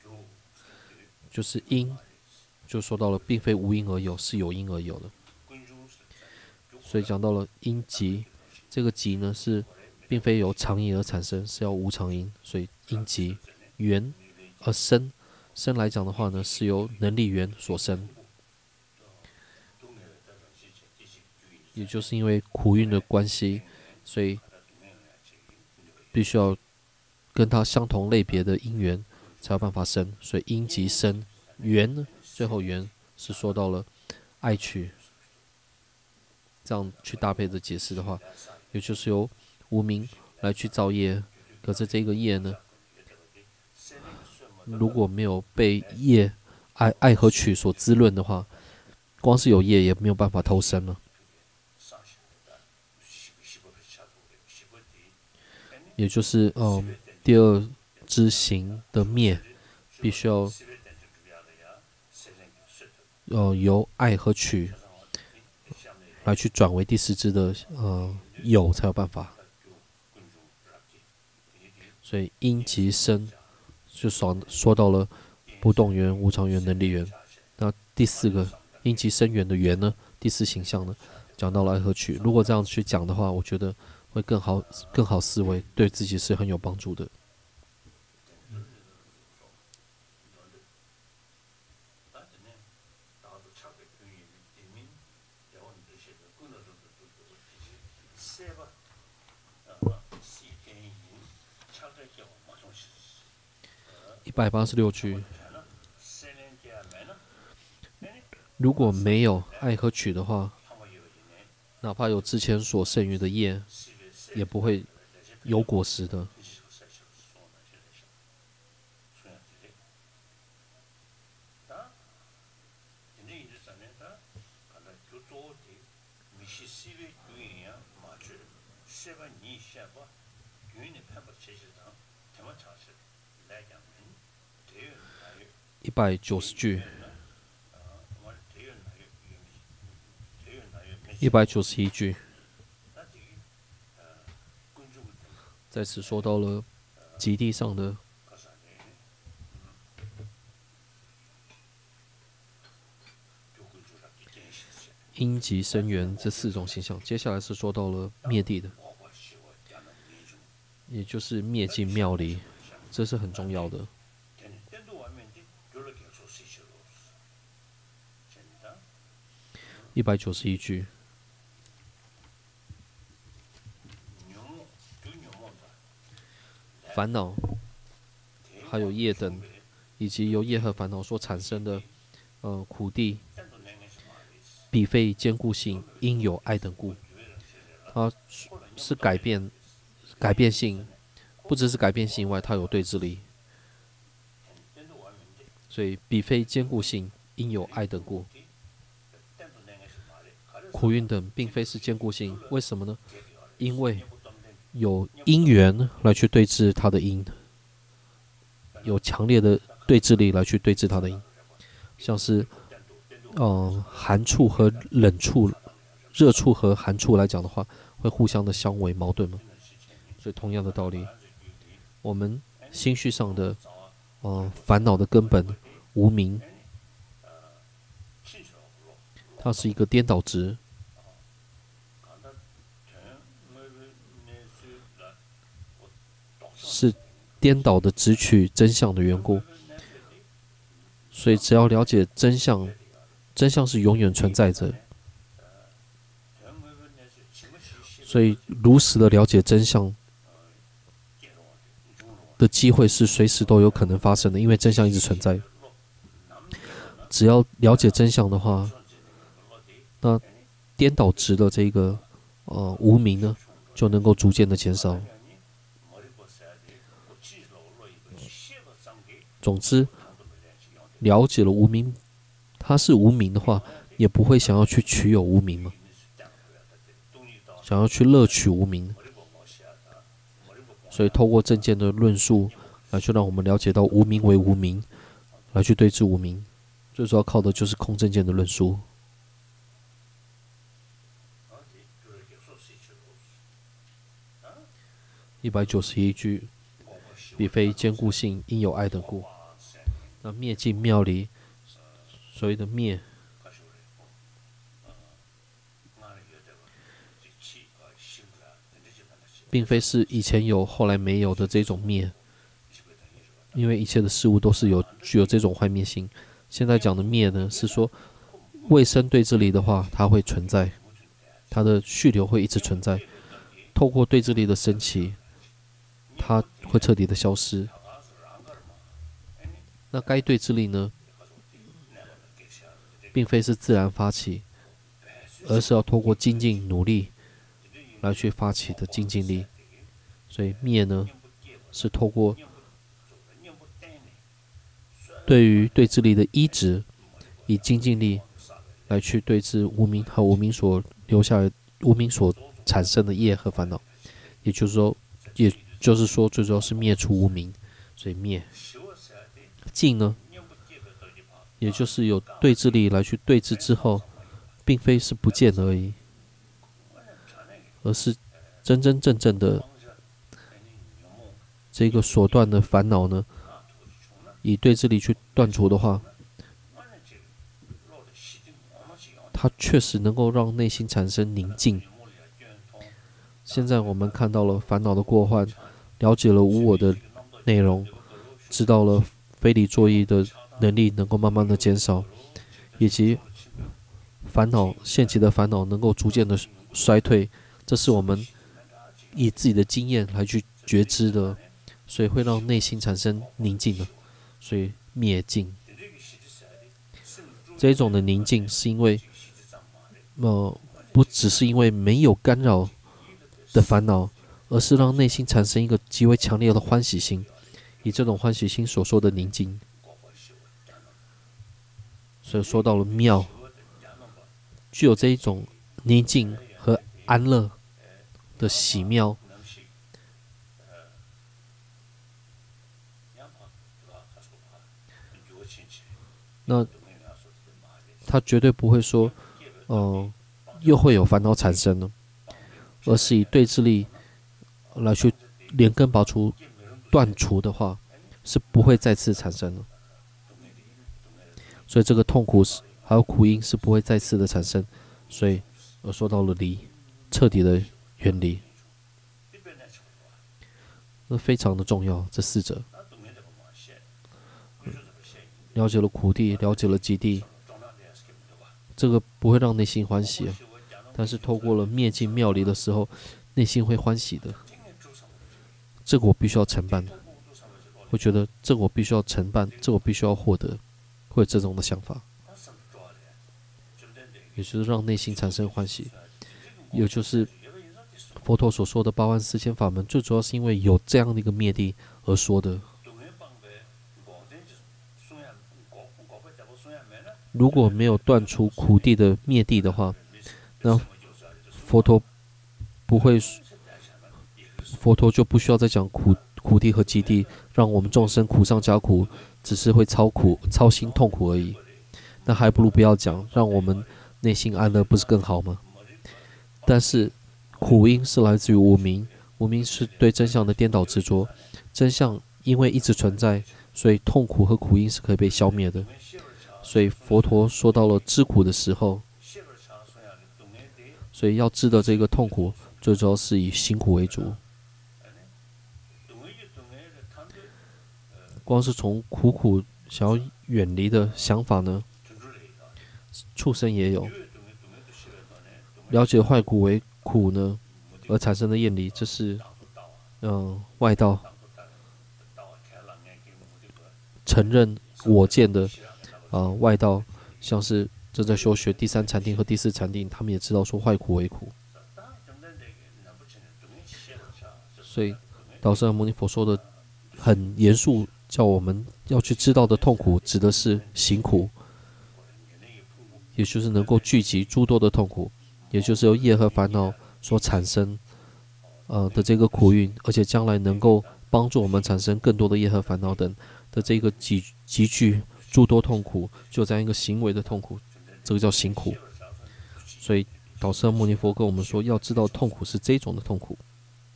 就是因，就说到了，并非无因而有，是有因而有的。所以讲到了因极，这个极呢是并非由常因而产生，是要无常因，所以因极缘而生。生来讲的话呢，是由能力缘所生，也就是因为苦运的关系，所以必须要跟它相同类别的因缘才有办法生，所以因极生缘呢，最后缘是说到了爱取，这样去搭配着解释的话，也就是由无明来去造业，可是这个业呢，如果没有被业爱和取所滋润的话，光是有业也没有办法投生了。也就是第二支行的灭，必须要由爱和取来去转为第四支的有才有办法。所以因极生就说到了不动缘、无常缘、能力缘。那第四个因极生缘的缘呢，第四形象呢，讲到了爱和取。如果这样去讲的话，我觉得会更好思维，对自己是很有帮助的。186句，如果没有爱和取的话，哪怕有之前所剩余的业，也不会有果实的。190句，191句，在此说到了极地上的因极生缘这四种形象。接下来是说到了灭地的，也就是灭尽妙离，这是很重要的。191句，烦恼，还有业等，以及由业和烦恼所产生的苦地，彼非坚固性，因有爱等故。它是改变性，不只是改变性以外，它有对治力。所以彼非坚固性，因有爱等故。苦运等并非是坚固性，为什么呢？因为有因缘来去对治它的因，有强烈的对治力来去对治它的因，像是寒处和冷处、热处和寒处来讲的话，会互相的相违矛盾嘛。所以同样的道理，我们心绪上的烦恼的根本无明，它是一个颠倒值，是颠倒的直取真相的缘故。所以只要了解真相，真相是永远存在着。所以如实的了解真相， 的机会是随时都有可能发生的，因为真相一直存在。只要了解真相的话，那颠倒值的这个无明呢，就能够逐渐的减少。总之，了解了无明，它是无明的话，也不会想要去取有无明嘛，想要去乐取无明。所以，透过正见的论述，来去让我们了解到无明为无明，来去对治无明。最主要靠的就是空正见的论述。191句，彼非坚固性，应有爱的故。那灭尽妙离，所谓的灭，并非是以前有后来没有的这种灭，因为一切的事物都是具有这种坏灭性。现在讲的灭呢，是说未生对治力的话，它会存在，它的续流会一直存在。透过对治力的升起，它会彻底的消失。那该对治力呢，并非是自然发起，而是要透过精进努力来去发起的精进力。所以灭呢，是透过对于对治力的依止，以精进力来去对治无明和无明所留下来无明所产生的业和烦恼。也就是说，最主要是灭除无明。所以灭尽呢，也就是有对治力来去对治之后，并非是不见而已，而是真真正正的这个所断的烦恼呢，以对治力去断除的话，它确实能够让内心产生宁静。现在我们看到了烦恼的过患，了解了无我的内容，知道了非理作意的能力能够慢慢的减少，以及烦恼现起的烦恼能够逐渐的衰退，这是我们以自己的经验来去觉知的，所以会让内心产生宁静的。所以灭尽这种的宁静，是因为不只是因为没有干扰的烦恼，而是让内心产生一个极为强烈的欢喜心，以这种欢喜心所说的宁静。所以说到了妙，具有这一种宁静和安乐的喜妙，那他绝对不会说又会有烦恼产生了，而是以对治力来去连根拔除断除的话，是不会再次产生的。所以这个痛苦还有苦因是不会再次的产生。所以我说到了离，彻底的远离，那非常的重要。这四者了解了苦地，了解了极地，这个不会让内心欢喜，但是透过了灭尽妙离的时候，内心会欢喜的。这个我必须要承办的，会觉得这个我必须要承办，这个我必须要获得，会有这种的想法，也就是让内心产生欢喜。也就是佛陀所说的84000法门，最主要是因为有这样的一个灭地而说的。如果没有断除苦地的灭地的话，那佛陀就不需要再讲苦地和极地，让我们众生苦上加苦，只是会操心痛苦而已。那还不如不要讲，让我们内心安乐，不是更好吗？但是苦因是来自于无明，无明是对真相的颠倒执着。真相因为一直存在，所以痛苦和苦因是可以被消灭的。所以佛陀说到了知苦的时候，所以要知的这个痛苦，最主要是以辛苦为主。光是从苦想要远离的想法呢，畜生也有。了解坏苦为苦呢，而产生的厌离，这是外道。 承认我见的外道，像是正在修学第三禅定和第四禅定，他们也知道说坏苦为苦。所以导师牟尼佛说的很严肃，叫我们要去知道的痛苦，指的是行苦，也就是能够聚集诸多的痛苦，也就是由业和烦恼所产生的这个苦运，而且将来能够帮助我们产生更多的业和烦恼等的这个集聚诸多痛苦，就这样一个行为的痛苦，这个叫行苦。所以导师牟尼佛跟我们说，要知道痛苦是这种的痛苦。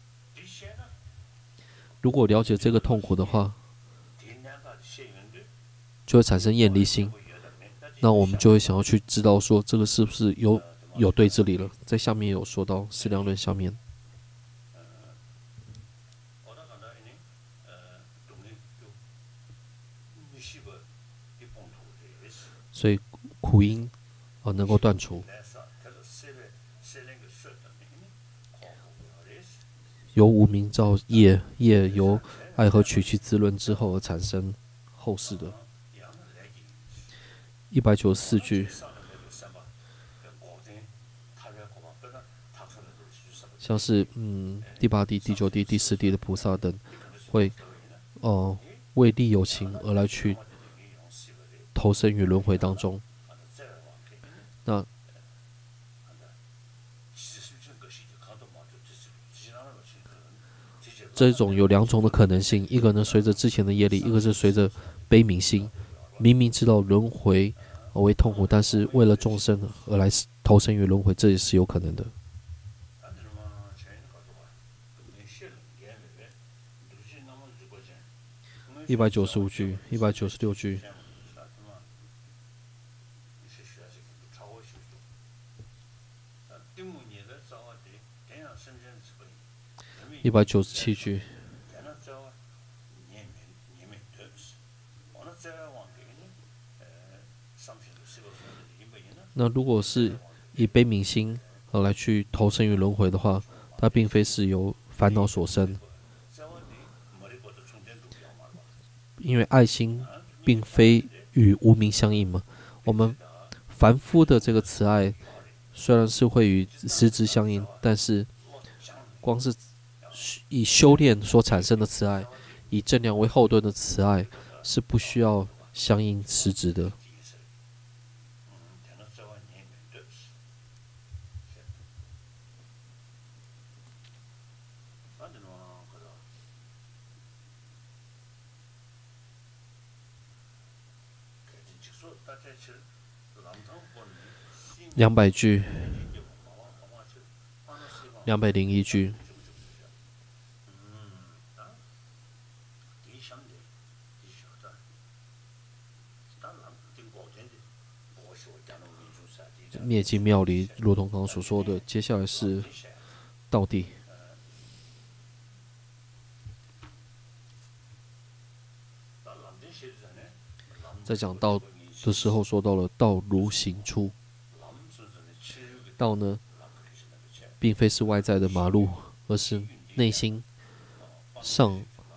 如果了解这个痛苦的话，就会产生厌离心，那我们就会想要去知道说这个是不是有对治理了。在下面有说到《思量论》下面，所以苦因能够断除，由无明造业，业由爱和取去滋润之后而产生后世的。194句，像是第8地、第9地、第10地的菩萨等，会为利有情而来去投身于轮回当中。那这种有2种的可能性，一个呢随着之前的业力，一个是随着悲悯心。明明知道轮回为痛苦，但是为了众生而来投身于轮回，这也是有可能的。195句、196句。197句。那如果是以悲悯心来去投身于轮回的话，它并非是由烦恼所生，因为爱心并非与无明相应嘛。我们凡夫的这个慈爱虽然是会与实质相应，但是光是以修炼所产生的慈爱，以正量为后盾的慈爱，是不需要相应实质的。200句，201句。灭尽妙理，如同刚刚所说的，接下来是道地。在讲道的时候，说到了道如行出。道呢，并非是外在的马路，而是内心上，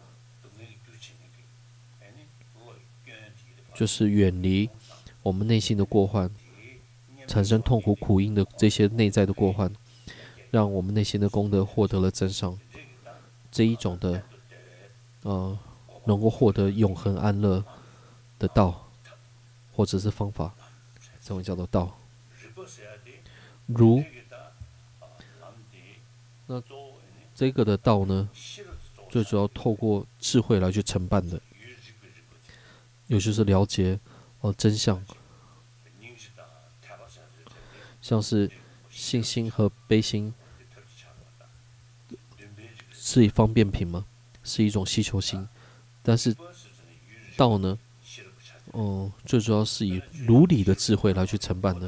就是远离我们内心的过患，产生痛苦苦因的这些内在的过患，让我们内心的功德获得了增上。这一种的，能够获得永恒安乐的道，或者是方法，这种叫做道。如，那这个的道呢，最主要透过智慧来去承办的，也就是了解真相，像是信心和悲心是以方便品吗？是一种希求心，但是道呢，最主要是以如理的智慧来去承办的。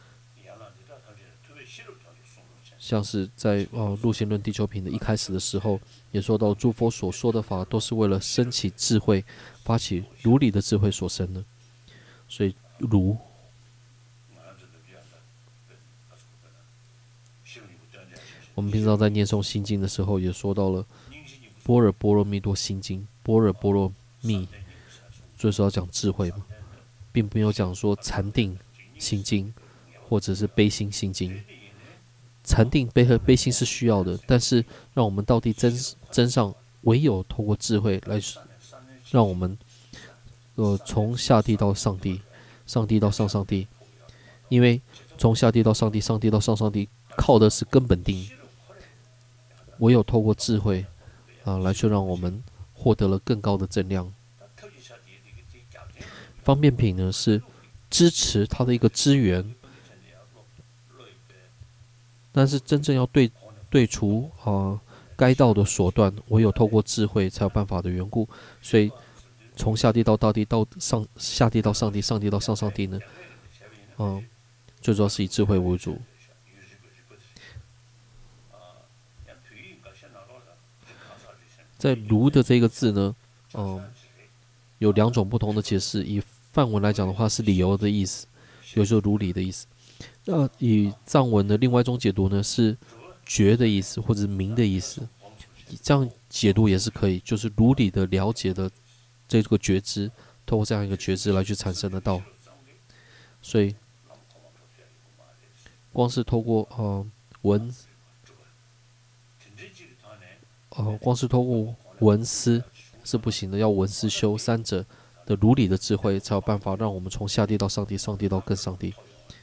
像是在入行论第9品的一开始的时候，也说到诸佛所说的法都是为了升起智慧，发起如理的智慧所生的。所以如，我们平常在念诵心经的时候，也说到了般若波罗蜜多心经，般若波罗蜜就是要讲智慧嘛，并没有讲说禅定心经或者是悲心心禅定悲心是需要的，但是让我们到底真上，唯有透过智慧来让我们从下地到上地，上地到上上地，因为从下地到上地，上地到上上地，靠的是根本定，唯有透过智慧来去让我们获得了更高的正量。方便品呢是支持它的一个资源，但是真正要对除该道的所断，唯有透过智慧才有办法的缘故。所以从下地到大地，到下地到上地，上地到上上地呢，最主要是以智慧为主。在如的这个字呢，有2种不同的解释。以梵文来讲的话，是理由的意思，有时候如理的意思。以藏文的另外一种解读呢，是觉的意思，或者明的意思。这样解读也是可以，就是如理的了解的这个觉知，透过这样一个觉知来去产生的道。所以，光是透过光是透过闻思是不行的，要闻思修三者的如理的智慧，才有办法让我们从下地到上地，上地到更上地。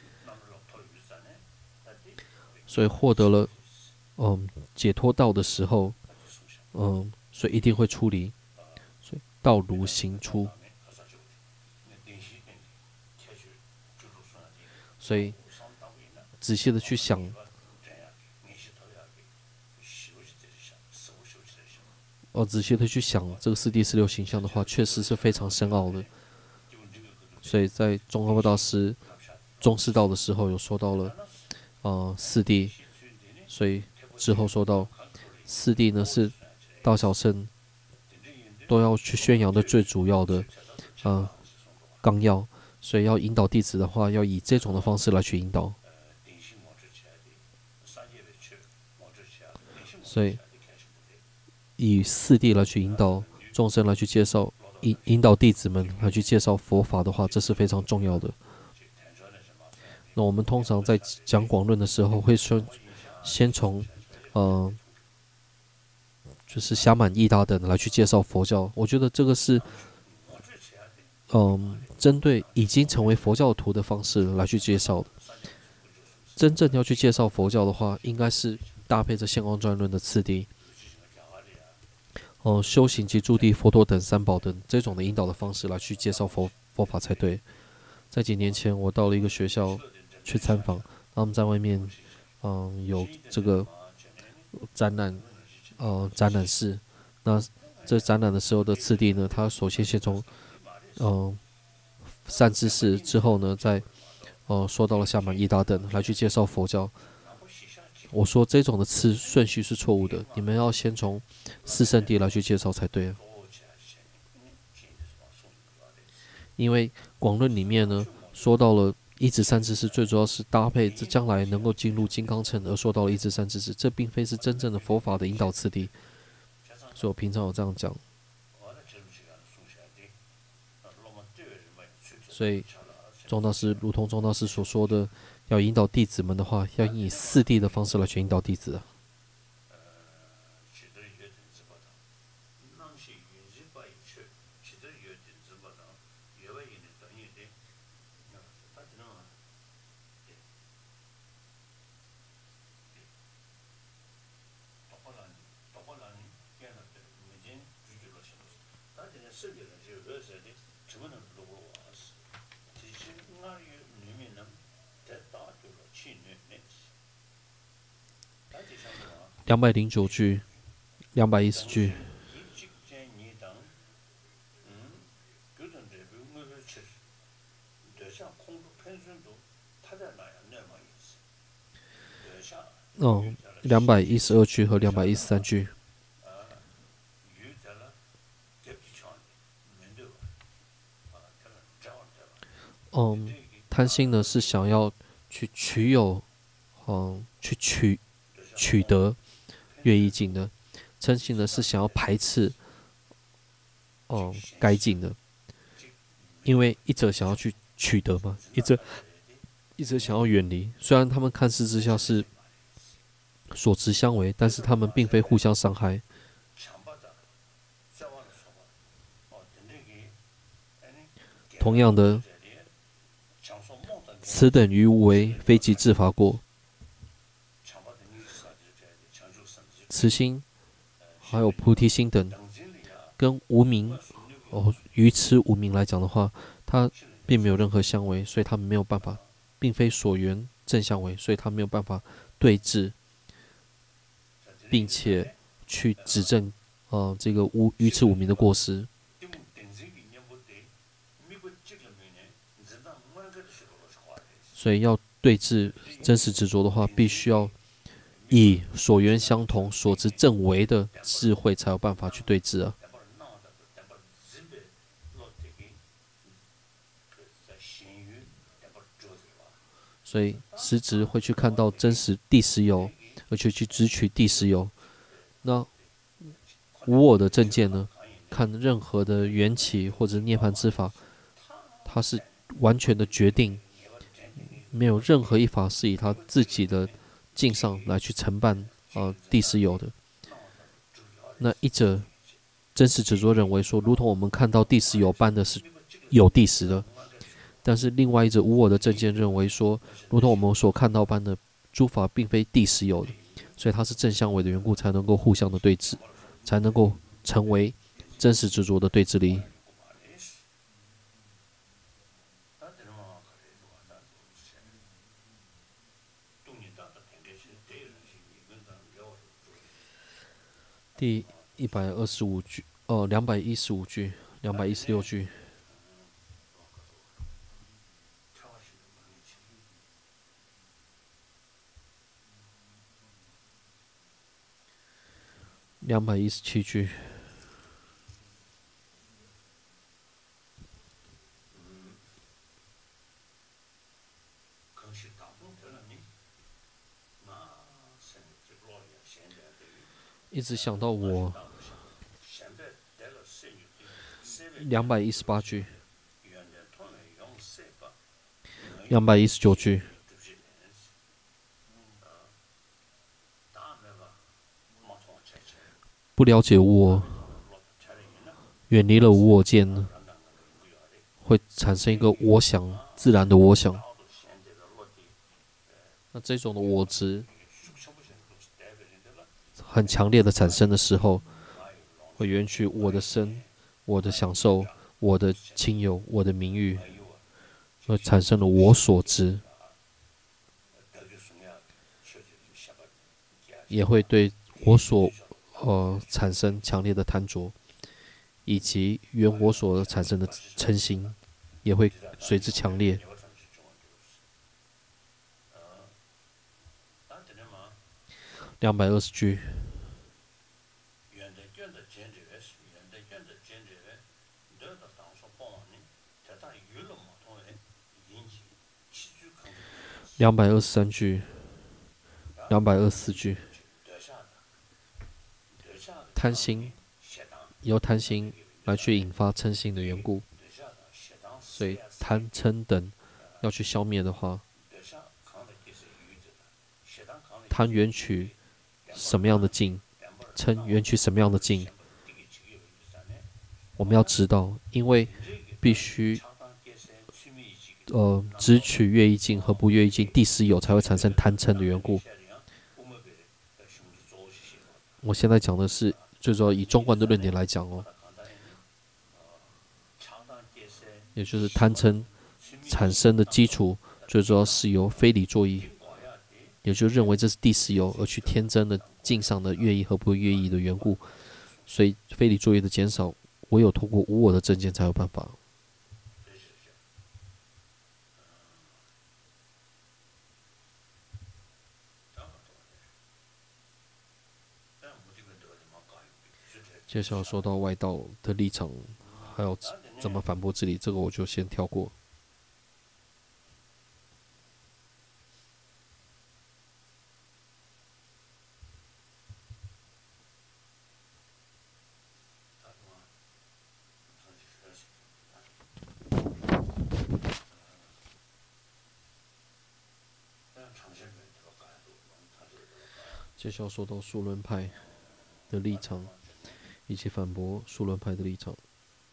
所以获得了解脱道的时候，所以一定会出离，所以道如行出。所以仔细的去想，仔细的去想这个四谛16形象的话，确实是非常深奥的。所以在宗喀巴大师中士道的时候，有说到了四谛，所以之后说到四谛呢是大小乘都要去宣扬的最主要的纲要，所以要引导弟子的话，要以这种的方式来去引导。所以以四谛来去引导众生，来去介绍引导弟子们来去介绍佛法的话，这是非常重要的。那我们通常在讲广论的时候，会先从就是暇满益达等来去介绍佛教。我觉得这个是针对已经成为佛教徒的方式来去介绍的。真正要去介绍佛教的话，应该是搭配着现光专论的次第，修行及诸地佛陀等三宝等这种的引导的方式来去介绍佛法才对。在几年前，我到了一个学校去参访，他们在外面有这个展览室。那这展览的时候的次第呢，他首先从善知识之后呢，再说到了暇满益达等来去介绍佛教。我说这种的顺序是错误的，你们要先从四圣谛来去介绍才对。因为广论里面呢说到了一至三知识，最主要是搭配这将来能够进入金刚乘而说到了一至三知识，这并非是真正的佛法的引导次第。所以我平常有这样讲。所以宗大师如同宗大师所说的，要引导弟子们的话，要以四谛的方式来去引导弟子。209句，210句。212句和213句。贪心呢是想要去取有，去取得越意境的；嗔心呢是想要排斥，该境的。 因为一者想要去取得嘛，一者想要远离。虽然他们看似之下是所执相违，但是他们并非互相伤害。同样的，此等于无为，非即自伐过。慈心，还有菩提心等，跟无明愚痴无明来讲的话，它并没有任何相违，所以他们没有办法，并非所缘正相违，所以他没有办法对治，并且去指正这个愚痴无明的过失。所以要对治真实执着的话，必须要以所缘相同、所知正为的智慧，才有办法去对治啊。所以实质会去看到真实第十有，而且去直取第十有。那无我的正见呢？看任何的缘起或者涅槃之法，它是完全的决定。没有任何一法是以他自己的境上来去承办第十有的。那一者真实执着认为说，如同我们看到第十有般的是有第十的，但是另外一者无我的正见认为说，如同我们所看到般的诸法并非第十有的，所以它是正相违的缘故，才能够互相的对峙，才能够成为真实执着的对峙力。第125句，215句，216句。217句。一直想到我。218句。219句。不了解无我，远离了无我见，会产生一个我想，自然的我想。那这种的我执很强烈的产生的时候，会源取我的身、我的享受、我的亲友、我的名誉，而产生了我所知，也会对我所产生强烈的贪着，以及原我所产生的嗔心，也会随之强烈。220句。223句。224句。贪心，由贪心来去引发嗔心的缘故，所以贪嗔等要去消灭的话，贪缘取什么样的境，嗔缘取什么样的境，我们要知道，因为必须只取乐意境和不乐意境第十有才会产生贪嗔的缘故。我现在讲的是最主要以中观的论点来讲也就是贪嗔产生的基础，最主要是由非理作意，也就认为这是第十有而去添增了境上的乐意和不乐意的缘故，所以非理作业的减少，唯有通过无我的正见才有办法。接下来说到外道的立场，还有怎么反驳这里，这个我就先跳过。 接下来说到数论派的立场，以及反驳数论派的立场。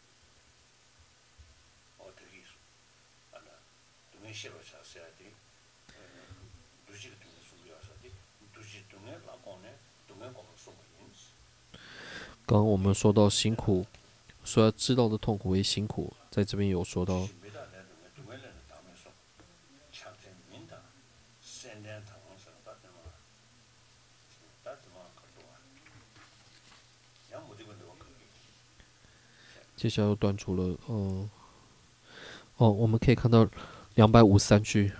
刚刚我们说到辛苦，所要知道的痛苦为辛苦，在这边有说到。接下来又断出了，我们可以看到253句，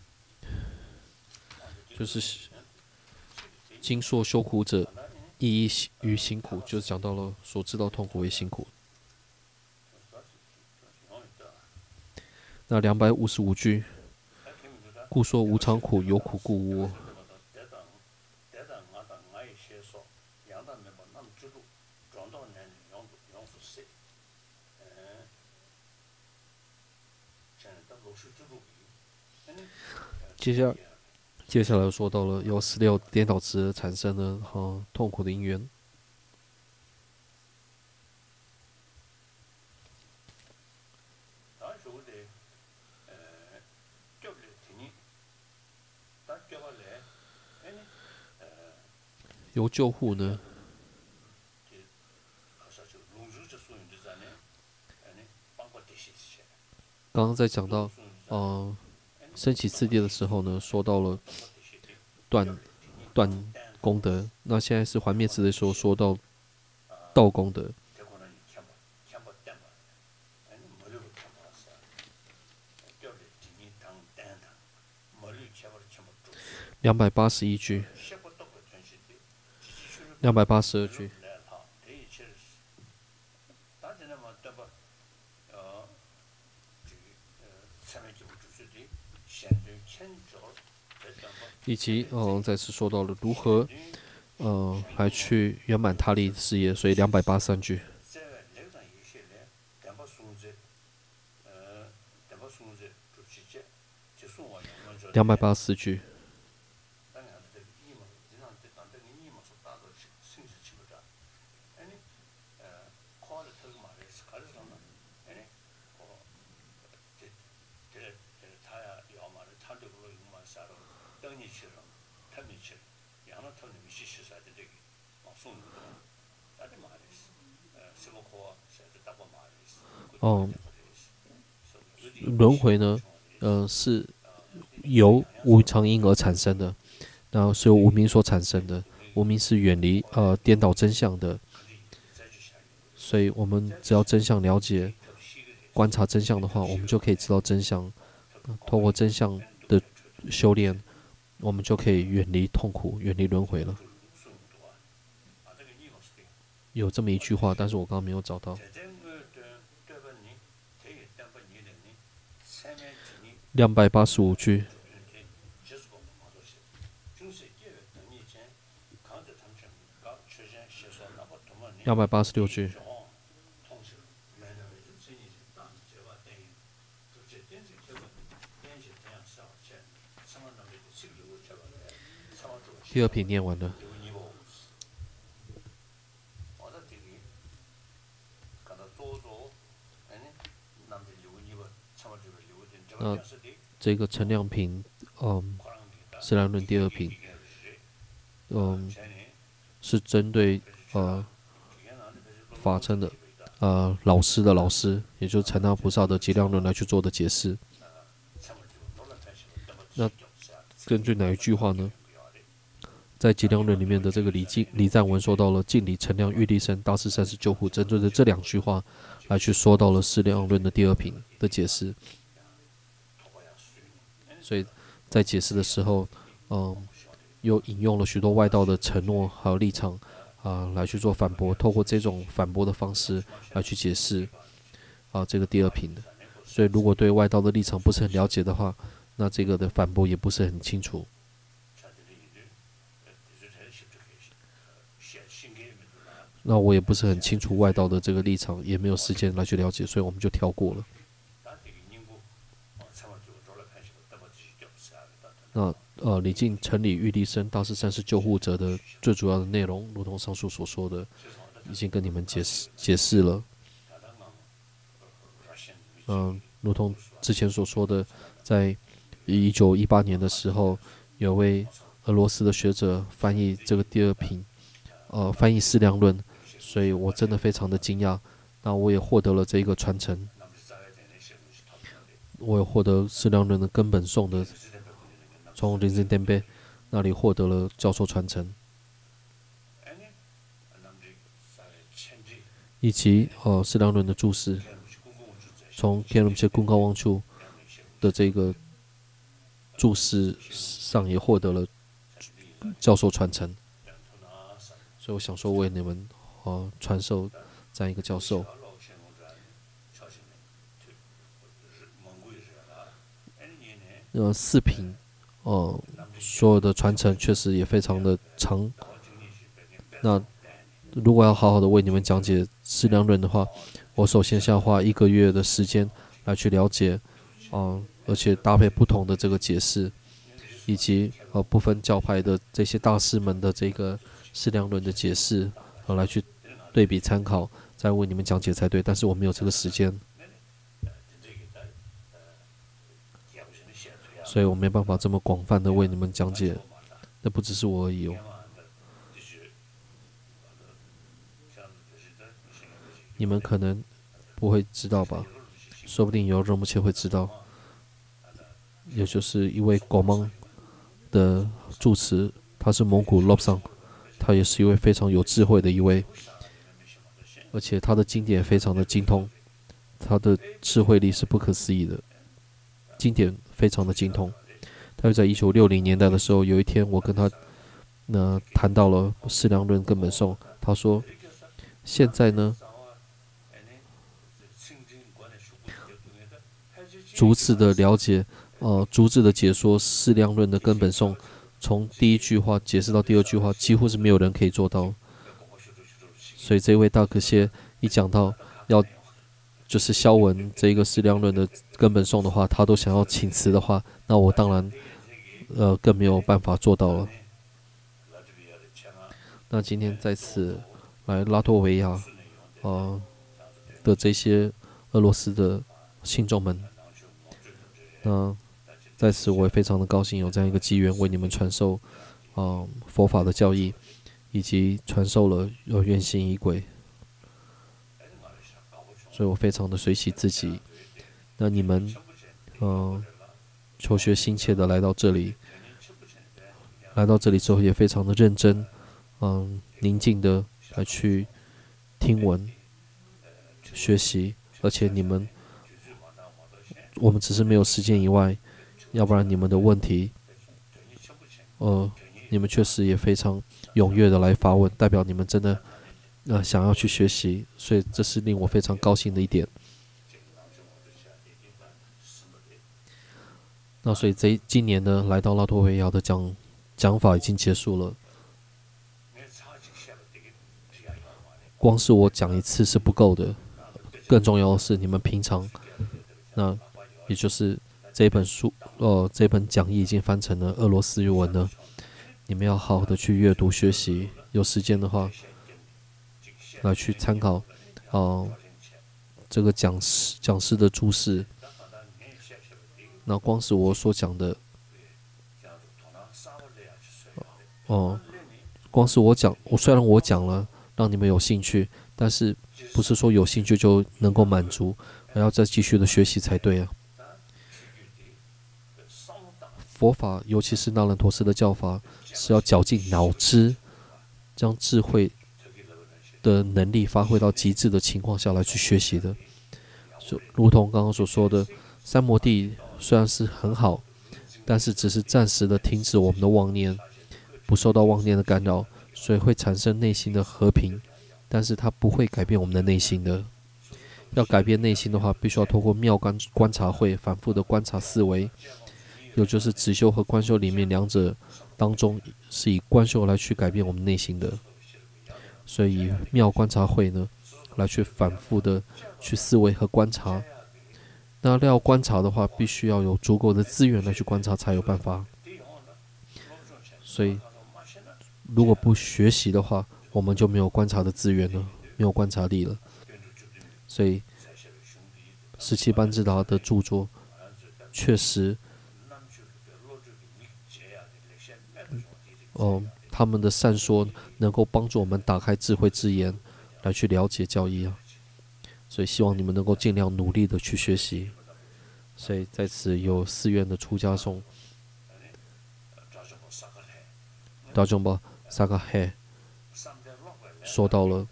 就是经受修苦者，意义于辛苦，就是讲到了所知道痛苦为辛苦。那255句，故说无常苦，有苦故无。接下来说到了由饲料颠倒之产生的痛苦的因缘。由救护呢，刚刚在讲到升起次第的时候呢，说到了断功德。那现在是还灭次的时候，说到道功德。281句，282句。以及再次说到了如何来去圆满他力事业，所以283句。284句。轮回呢，是由无常因而产生的，然后是由无明所产生的。无明是远离颠倒真相的，所以我们只要真相了解，观察真相的话，我们就可以知道真相。通过真相的修炼，我们就可以远离痛苦，远离轮回了。有这么一句话，但是我刚刚没有找到。285句。286句。第二品念完了。那这个陈亮品，释量论第二品，是针对法称的老师的老师，也就是禅那菩萨的极量论来去做的解释。那根据哪一句话呢？在极量论里面的这个李赞文说到了净理陈量欲力生大士善事救护，针对的这两句话来去说到了释量论的第二品的解释。所以在解释的时候，又引用了许多外道的承诺还有立场来去做反驳，透过这种反驳的方式来去解释这个第二品的。所以如果对外道的立场不是很了解的话，那这个的反驳也不是很清楚。那我也不是很清楚外道的这个立场，也没有时间来去了解，所以我们就跳过了。那礼敬、城里、玉立生、大士、善士、救护者的最主要的内容，如同上述所说的，已经跟你们解释了。如同之前所说的，在1918年的时候，有位俄罗斯的学者翻译这个第二品，翻译《释量论》，所以我真的非常的惊讶。那我也获得了这一个传承，我也获得《释量论》的根本颂的，从林森典贝那里获得了教授传承，以及《释量论》的注释，从 Kerumche 公告望处的这个注释上也获得了教授传承，所以我想说为你们传授这样一个教授。4品所有的传承确实也非常的长。那如果要好好的为你们讲解《释量论》的话，我首先要花1个月的时间来去了解，而且搭配不同的这个解释，以及不分教派的这些大师们的这个《释量论》的解释，来去对比参考，再为你们讲解才对。但是我没有这个时间，所以我没办法这么广泛的为你们讲解。那不只是我而已哦。你们可能不会知道吧，说不定有人目前会知道，也就是一位狗蒙的住持，他是蒙古 Lobsang， 他也是一位非常有智慧的一位，而且他的经典非常的精通，他的智慧力是不可思议的，经典非常的精通。他就在1960年代的时候，有一天我跟他谈到了《释量论》根本颂，他说现在呢逐次的了解，逐次的解说《释量论》的根本颂，从第一句话解释到第二句话，几乎是没有人可以做到。所以这位大可谢一讲到要就是消文这个《释量论》的根本颂的话，他都想要请辞的话，那我当然更没有办法做到了。那今天在此来拉脱维亚的这些俄罗斯的信众们，那在此我也非常的高兴有这样一个机缘为你们传授佛法的教义，以及传授了愿行仪轨，所以我非常的随喜自己。那你们求学心切的来到这里之后也非常的认真，宁静的来去听闻学习，而且我们只是没有时间以外，要不然你们的问题你们确实也非常踊跃的来发问，代表你们真的想要去学习，所以这是令我非常高兴的一点。那所以今年呢，来到拉脱维亚的讲法已经结束了。光是我讲一次是不够的，更重要的是你们平常，那也就是这本书，这本讲义已经翻成了俄罗斯语文了，你们要好好的去阅读学习，有时间的话，来去参考，这个讲师的注释。那光是我所讲的，光是虽然我讲了，让你们有兴趣，但是不是说有兴趣就能够满足，还要再继续的学习才对啊。佛法，尤其是那兰陀斯的教法，是要绞尽脑汁，将智慧的能力发挥到极致的情况下来去学习的。就如同刚刚所说的，三摩地虽然是很好，但是只是暂时的停止我们的妄念，不受到妄念的干扰，所以会产生内心的和平，但是它不会改变我们的内心的。要改变内心的话，必须要透过妙观察会反复的观察思维，也就是止修和观修里面两者当中，是以观修来去改变我们内心的。所以以妙观察会呢，来去反复的去思维和观察。那要观察的话，必须要有足够的资源来去观察才有办法。 所以如果不学习的话，我们就没有观察的资源了，没有观察力了。所以17班智达的著作确实，他们的善说能够帮助我们打开智慧之眼，来去了解教义啊。所以希望你们能够尽量努力的去学习。所以在此有寺院的出家众，大众吧萨嘎嘿说到了，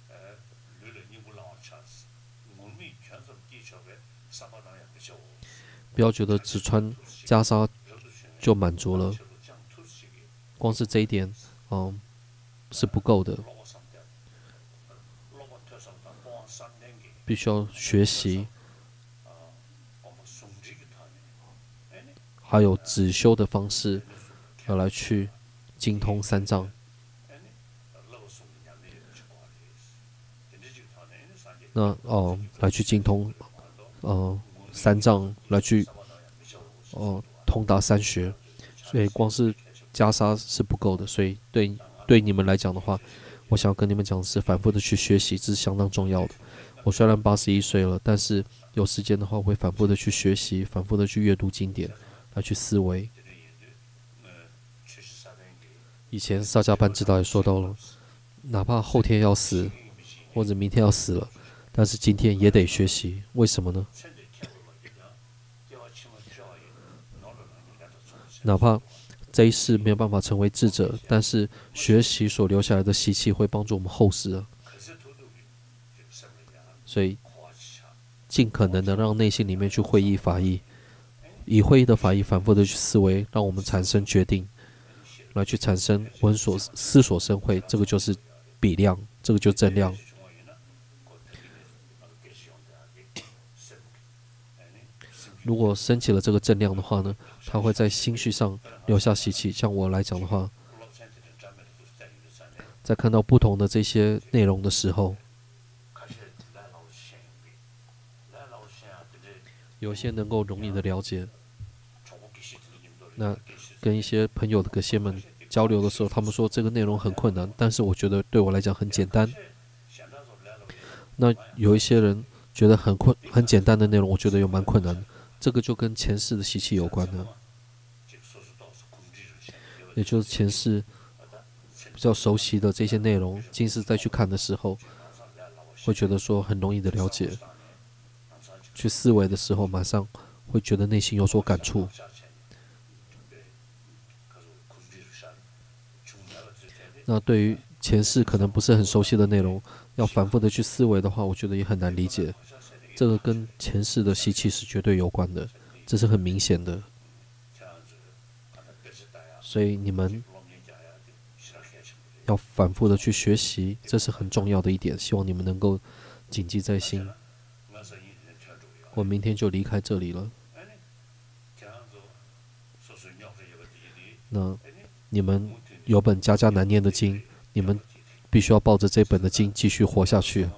不要觉得只穿袈裟就满足了，光是这一点，是不够的，必须要学习，还有止修的方式，要来去精通三藏。那来去精通三藏，来去通达三学。所以光是袈裟是不够的，所以对你们来讲的话，我想要跟你们讲的是反复的去学习，这是相当重要的。我虽然81岁了，但是有时间的话，我会反复的去学习，反复的去阅读经典，来去思维。以前萨迦班智达也说到了，哪怕后天要死，或者明天要死了，但是今天也得学习。为什么呢？哪怕这一世没有办法成为智者，但是学习所留下来的习气会帮助我们后世啊。所以尽可能的让内心里面去会意法义，以会意的法义反复的去思维，让我们产生决定，来去产生闻所思所生慧，这个就是比量，这个就是正量。如果升起了这个正量的话呢，它会在心绪上留下习气。像我来讲的话，在看到不同的这些内容的时候，有些能够容易的了解。那跟一些朋友的格谢们交流的时候，他们说这个内容很困难，但是我觉得对我来讲很简单。那有一些人觉得很简单的内容，我觉得又蛮困难的。这个就跟前世的习气有关的，也就是前世比较熟悉的这些内容，今世再去看的时候，会觉得说很容易的了解，去思维的时候，马上会觉得内心有所感触。那对于前世可能不是很熟悉的内容，要反复的去思维的话，我觉得也很难理解。这个跟前世的习气是绝对有关的，这是很明显的。所以你们要反复的去学习，这是很重要的一点，希望你们能够谨记在心。我明天就离开这里了。那你们有本家家难念的经，你们必须要抱着这本的经继续活下去。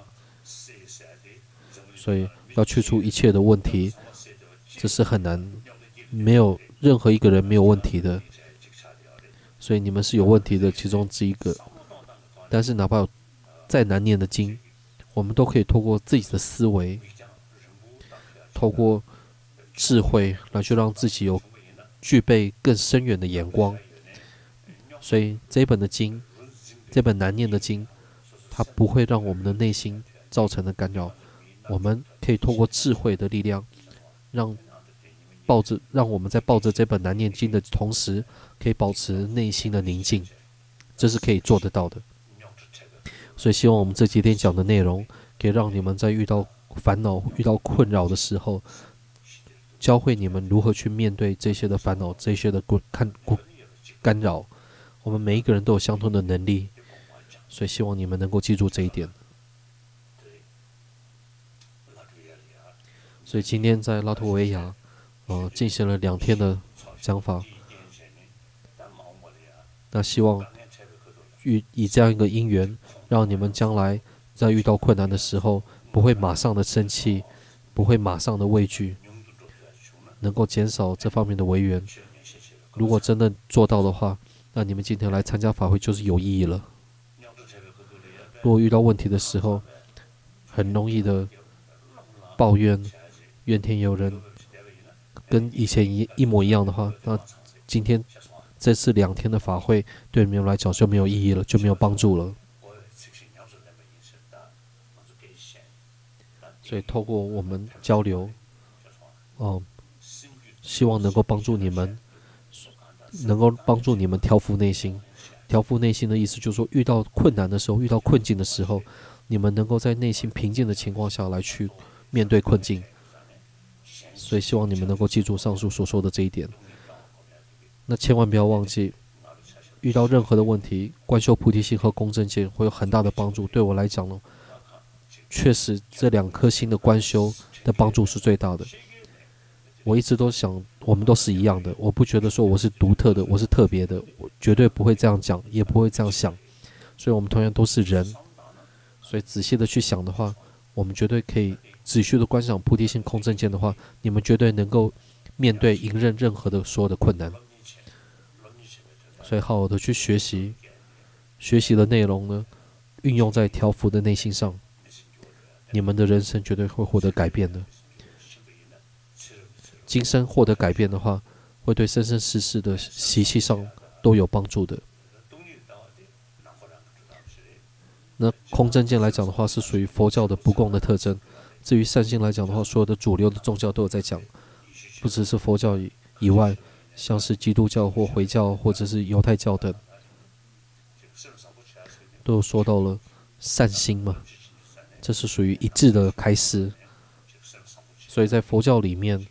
所以要去除一切的问题，这是很难，没有任何一个人没有问题的。所以你们是有问题的其中之一个。但是哪怕有再难念的经，我们都可以透过自己的思维，透过智慧来去让自己有具备更深远的眼光。所以这本的经，这本难念的经，它不会让我们的内心造成的干扰。我们可以透过智慧的力量，让我们在抱着这本难念经的同时，可以保持内心的宁静，这是可以做得到的。所以希望我们这几天讲的内容，可以让你们在遇到烦恼、遇到困扰的时候，教会你们如何去面对这些的烦恼、这些的干扰。我们每一个人都有相同的能力，所以希望你们能够记住这一点。所以今天在拉脱维亚，进行了2天的讲法。那希望以这样一个因缘，让你们将来在遇到困难的时候，不会马上的生气，不会马上的畏惧，能够减少这方面的违缘。如果真的做到的话， 那你们今天来参加法会就是有意义了。如果遇到问题的时候，很容易的抱怨、怨天尤人，跟以前一模一样的话，那今天这次2天的法会对你们来讲就没有意义了，就没有帮助了。所以透过我们交流，希望能够帮助你们，能够帮助你们调伏内心。调伏内心的意思就是说，遇到困难的时候，遇到困境的时候，你们能够在内心平静的情况下来去面对困境。所以希望你们能够记住上述所说的这一点。那千万不要忘记，遇到任何的问题，观修菩提心和公正见会有很大的帮助。对我来讲呢，确实这2颗心的观修的帮助是最大的。我一直都想，我们都是一样的，我不觉得说我是独特的，我是特别的，我绝对不会这样讲，也不会这样想。所以我们同样都是人，所以仔细的去想的话，我们绝对可以仔细的观想菩提心空正见的话，你们绝对能够面对迎刃任何的所有的困难。所以好好的去学习的内容呢，运用在调伏的内心上，你们的人生绝对会获得改变的。今生获得改变的话，会对生生世世的习气上都有帮助的。那空正见来讲的话，是属于佛教的不共的特征。至于善心来讲的话，所有的主流的宗教都有在讲，不只是佛教以外，像是基督教或回教或者是犹太教等，都有说到了善心嘛，这是属于一致的开示。所以在佛教里面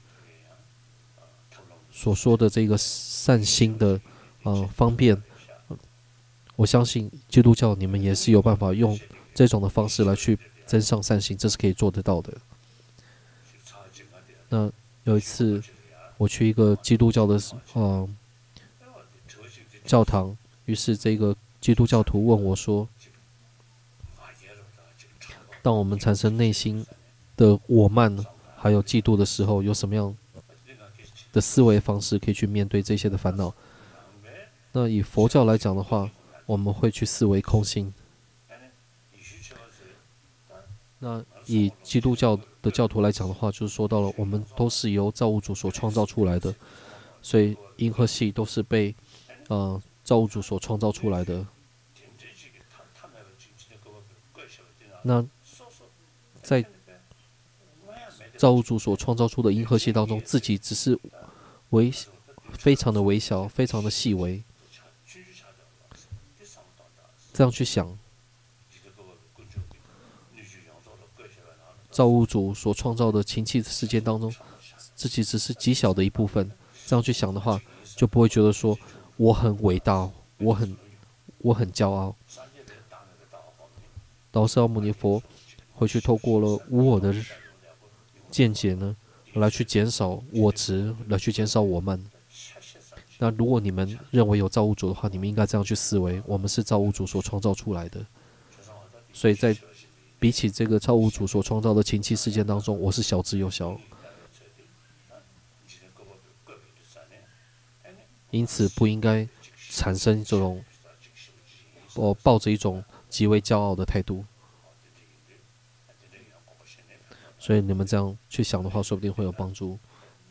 所说的这个善心的方便，我相信基督教你们也是有办法用这种的方式来去增上善心，这是可以做得到的。那有一次我去一个基督教的教堂，于是这个基督教徒问我说，当我们产生内心的我慢还有嫉妒的时候，有什么样的思维方式可以去面对这些的烦恼？那以佛教来讲的话，我们会去思维空性。那以基督教的教徒来讲的话，就是说到了我们都是由造物主所创造出来的，所以银河系都是被造物主所创造出来的。那在造物主所创造出的银河系当中，自己只是非常的微小，非常的细微。这样去想，造物主所创造的情气世界当中，自己只是极小的一部分。这样去想的话，就不会觉得说我很伟大，我很骄傲。导师奥姆尼佛会去透过了无我的见解呢，来去减少我执，来去减少我慢。那如果你们认为有造物主的话，你们应该这样去思维：我们是造物主所创造出来的。所以在比起这个造物主所创造的情气世界当中，我是小之又小。因此不应该产生这种抱着一种极为骄傲的态度。所以你们这样去想的话，说不定会有帮助。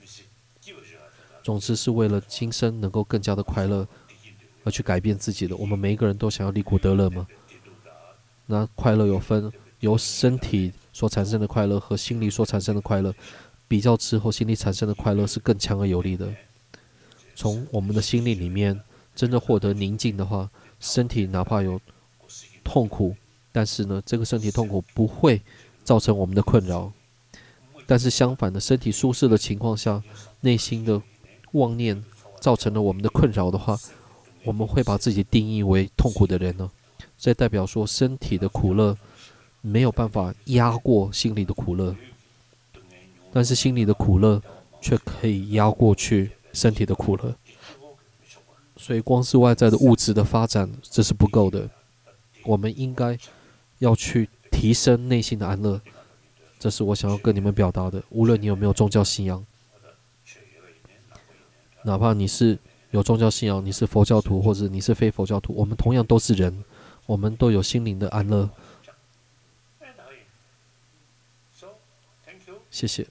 总之是为了今生能够更加的快乐而去改变自己的。我们每一个人都想要离苦得乐嘛。那快乐有分由身体所产生的快乐和心理所产生的快乐，比较之后，心理产生的快乐是更强而有力的。从我们的心力里面真的获得宁静的话，身体哪怕有痛苦，但是呢，这个身体痛苦不会造成我们的困扰。但是相反的，身体舒适的情况下，内心的妄念造成了我们的困扰的话，我们会把自己定义为痛苦的人呢。这代表说，身体的苦乐没有办法压过心里的苦乐，但是心里的苦乐却可以压过去身体的苦乐。所以光是外在的物质的发展，这是不够的。我们应该要去提升内心的安乐，这是我想要跟你们表达的。无论你有没有宗教信仰，哪怕你是有宗教信仰，你是佛教徒或者你是非佛教徒，我们同样都是人，我们都有心灵的安乐。谢谢。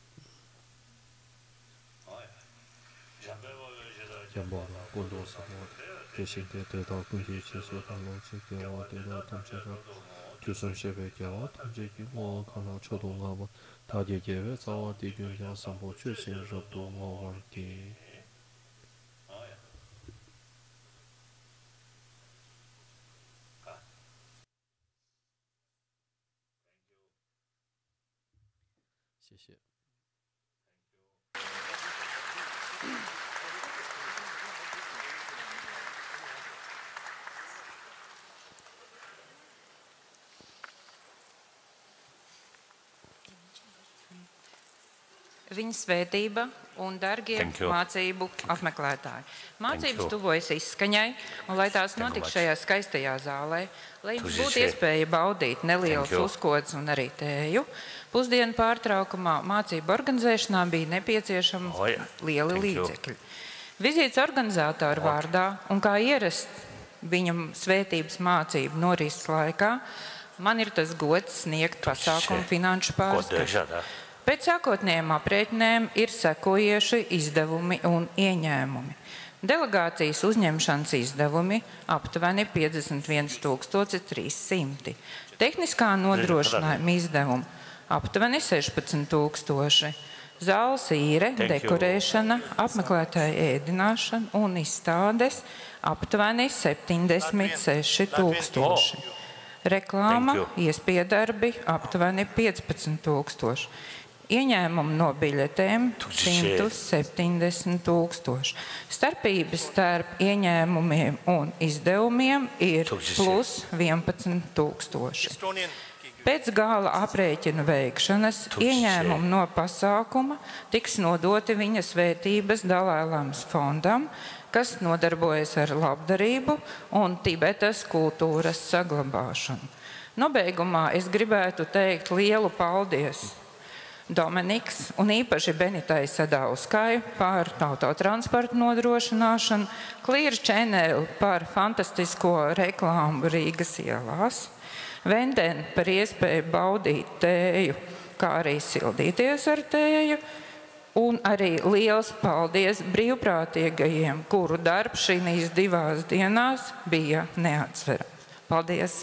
给心给得到供给，谢谢看老师给我得到统治的，就算是为给我统治给我看到触动我吧，他也也会找我的原谅，上不决心入度我忘记。谢谢。 Viņa svētība un darbie mācību apmeklētāji. Mācības tuvojas izskaņai, un lai tās notiktu šajā skaistajā zālē, lai jums būtu iespēja baudīt nelielas uzkodas un arī tēju, pusdienu pārtraukumā mācību organizēšanā bija nepieciešami lieli līdzekļi. Vizītes organizātoru vārdā un kā ierasts viņam svētības mācību norises laikā, man ir tas gods sniegt pasākumu finanšu pārskatu. Pēc sākotnējiem aprēķiniem ir sekojoši izdevumi un ieņēmumi. Delegācijas uzņemšanas izdevumi aptuveni 51 300. Tehniskā nodrošinājuma izdevumi aptuveni 16 000. Zāles īre, dekorēšana, apmeklētāju ēdināšana un izstādes aptuveni 76 000. Reklāma, iespiedarbi aptuveni 15 000. Ieņēmumi no biļetēm 170 000. Starpības starp ieņēmumiem un izdevumiem ir plus 11 000. Pēc gala aprēķinu veikšanas ieņēmumi no pasākuma tiks nodoti viņa svētības Dalai-Lamas fondam, kas nodarbojas ar labdarību un Tibetas kultūras saglabāšanu. Nobeigumā es gribētu teikt lielu paldies Dominiks un īpaši Benitai Sadauskai par autotransportu nodrošināšanu, Clear Channel par fantastisko reklāmu Rīgas ielās, Venden par iespēju baudīt tēju, kā arī sildīties ar tēju, un arī liels paldies brīvprātīgajiem, kuru darbs šīs 2 dienās bija neatsverams. Paldies!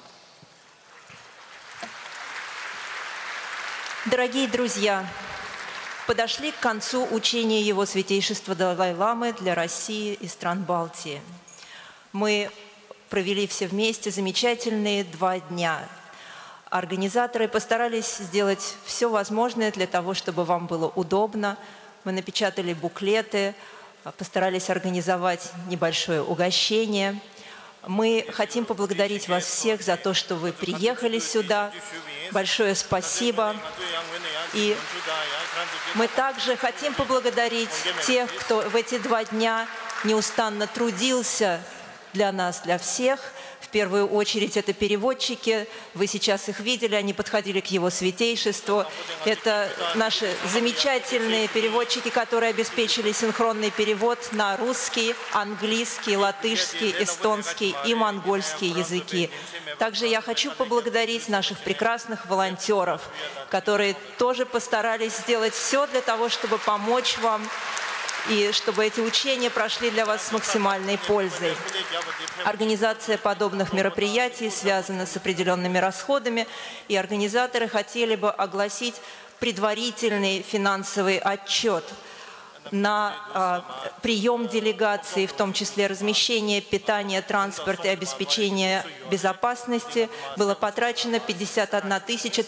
Дорогие друзья, подошли к концу учения Его Святейшества Далай-Ламы для России и стран Балтии. Мы провели все вместе замечательные 2 дня. Организаторы постарались сделать все возможное для того, чтобы вам было удобно. Мы напечатали буклеты, постарались организовать небольшое угощение. Мы хотим поблагодарить вас всех за то, что вы приехали сюда. Большое спасибо. И мы также хотим поблагодарить тех, кто в эти 2 дня неустанно трудился для нас, для всех. В первую очередь это переводчики. Вы сейчас их видели, они подходили к Его Святейшеству. Это наши замечательные переводчики, которые обеспечили синхронный перевод на русский, английский, латышский, эстонский и монгольский языки. Также я хочу поблагодарить наших прекрасных волонтеров, которые тоже постарались сделать все для того, чтобы помочь вам и чтобы эти учения прошли для вас с максимальной пользой. Организация подобных мероприятий связана с определенными расходами, и организаторы хотели бы огласить предварительный финансовый отчет на прием делегаций, в том числе размещение, питание, транспорт и обеспечение безопасности, было потрачено 51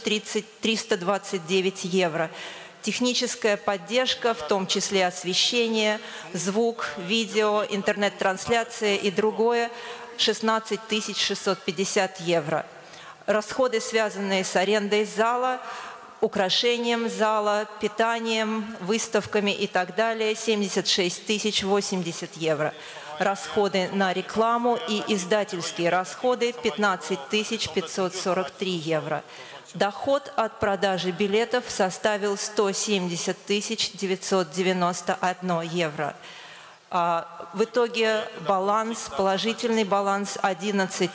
329 евро. Техническая поддержка, в том числе освещение, звук, видео, интернет-трансляция и другое, 16 650 евро. Расходы, связанные с арендой зала, украшением зала, питанием, выставками и так далее, 76 080 евро. Расходы на рекламу и издательские расходы, 15 543 евро. Доход от продажи билетов составил 170 991 евро. В итоге баланс, положительный баланс 11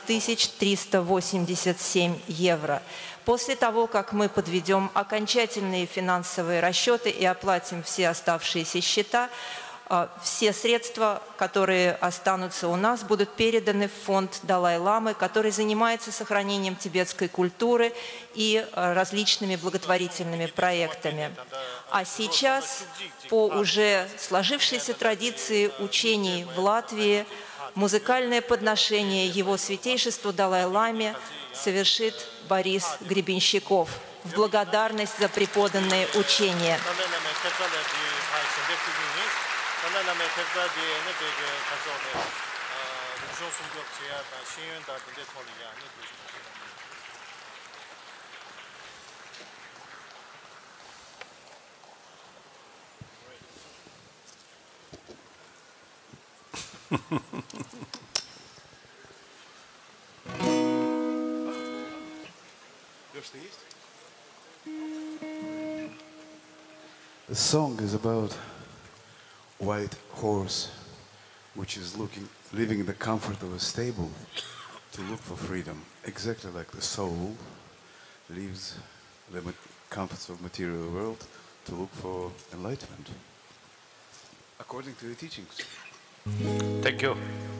387 евро. После того, как мы подведем окончательные финансовые расчеты и оплатим все оставшиеся счета, все средства, которые останутся у нас, будут переданы в фонд Далай-ламы, который занимается сохранением тибетской культуры и различными благотворительными проектами. А сейчас, по уже сложившейся традиции учений в Латвии, музыкальное подношение Его Святейшеству Далай-ламе совершит Борис Гребенщиков в благодарность за преподанные учения. The song is about white horse, which is living in the comfort of a stable to look for freedom, exactly like the soul leaves the comforts of material world to look for enlightenment, according to the teachings. Thank you.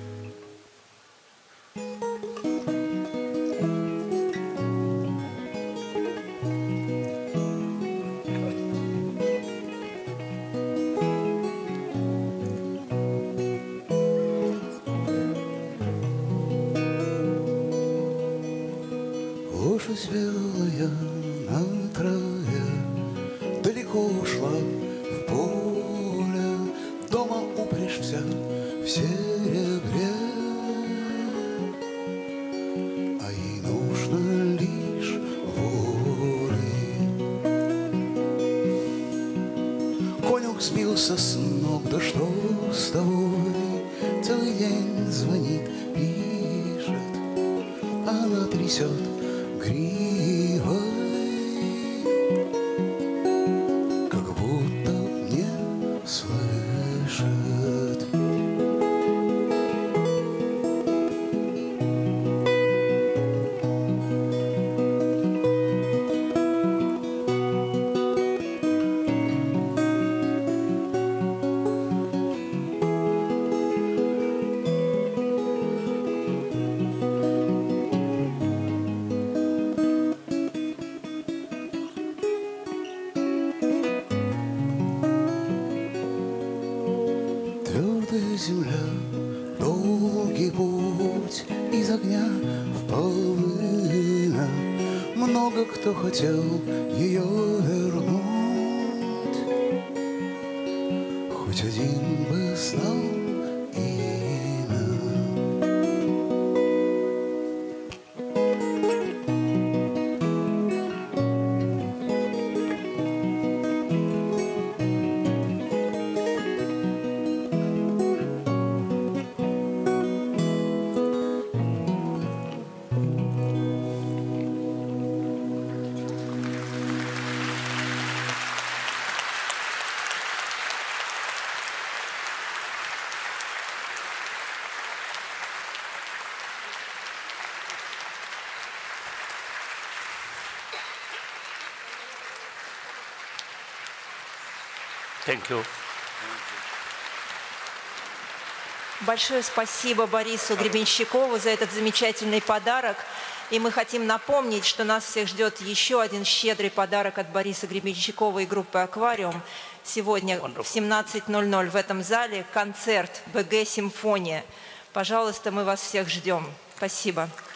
Лошадь белая на траве далеко ушла в поле, дома упряжь вся в серебре, а ей нужно лишь воли. Конюх сбился с ног, да что с тобой? Целый день звонит, пишет, она трясет гривой, как будто не слышит. Твердая земля, долгий путь из огня в полына. Много кто хотел ее вернуть, хоть один бы знал имя. Thank you. Большое спасибо Борису Гребенщикову за этот замечательный подарок. И мы хотим напомнить, что нас всех ждет еще один щедрый подарок от Бориса Гребенщикова и группы «Аквариум». Сегодня в 17:00 в этом зале концерт БГ «Симфония». Пожалуйста, мы вас всех ждем. Спасибо.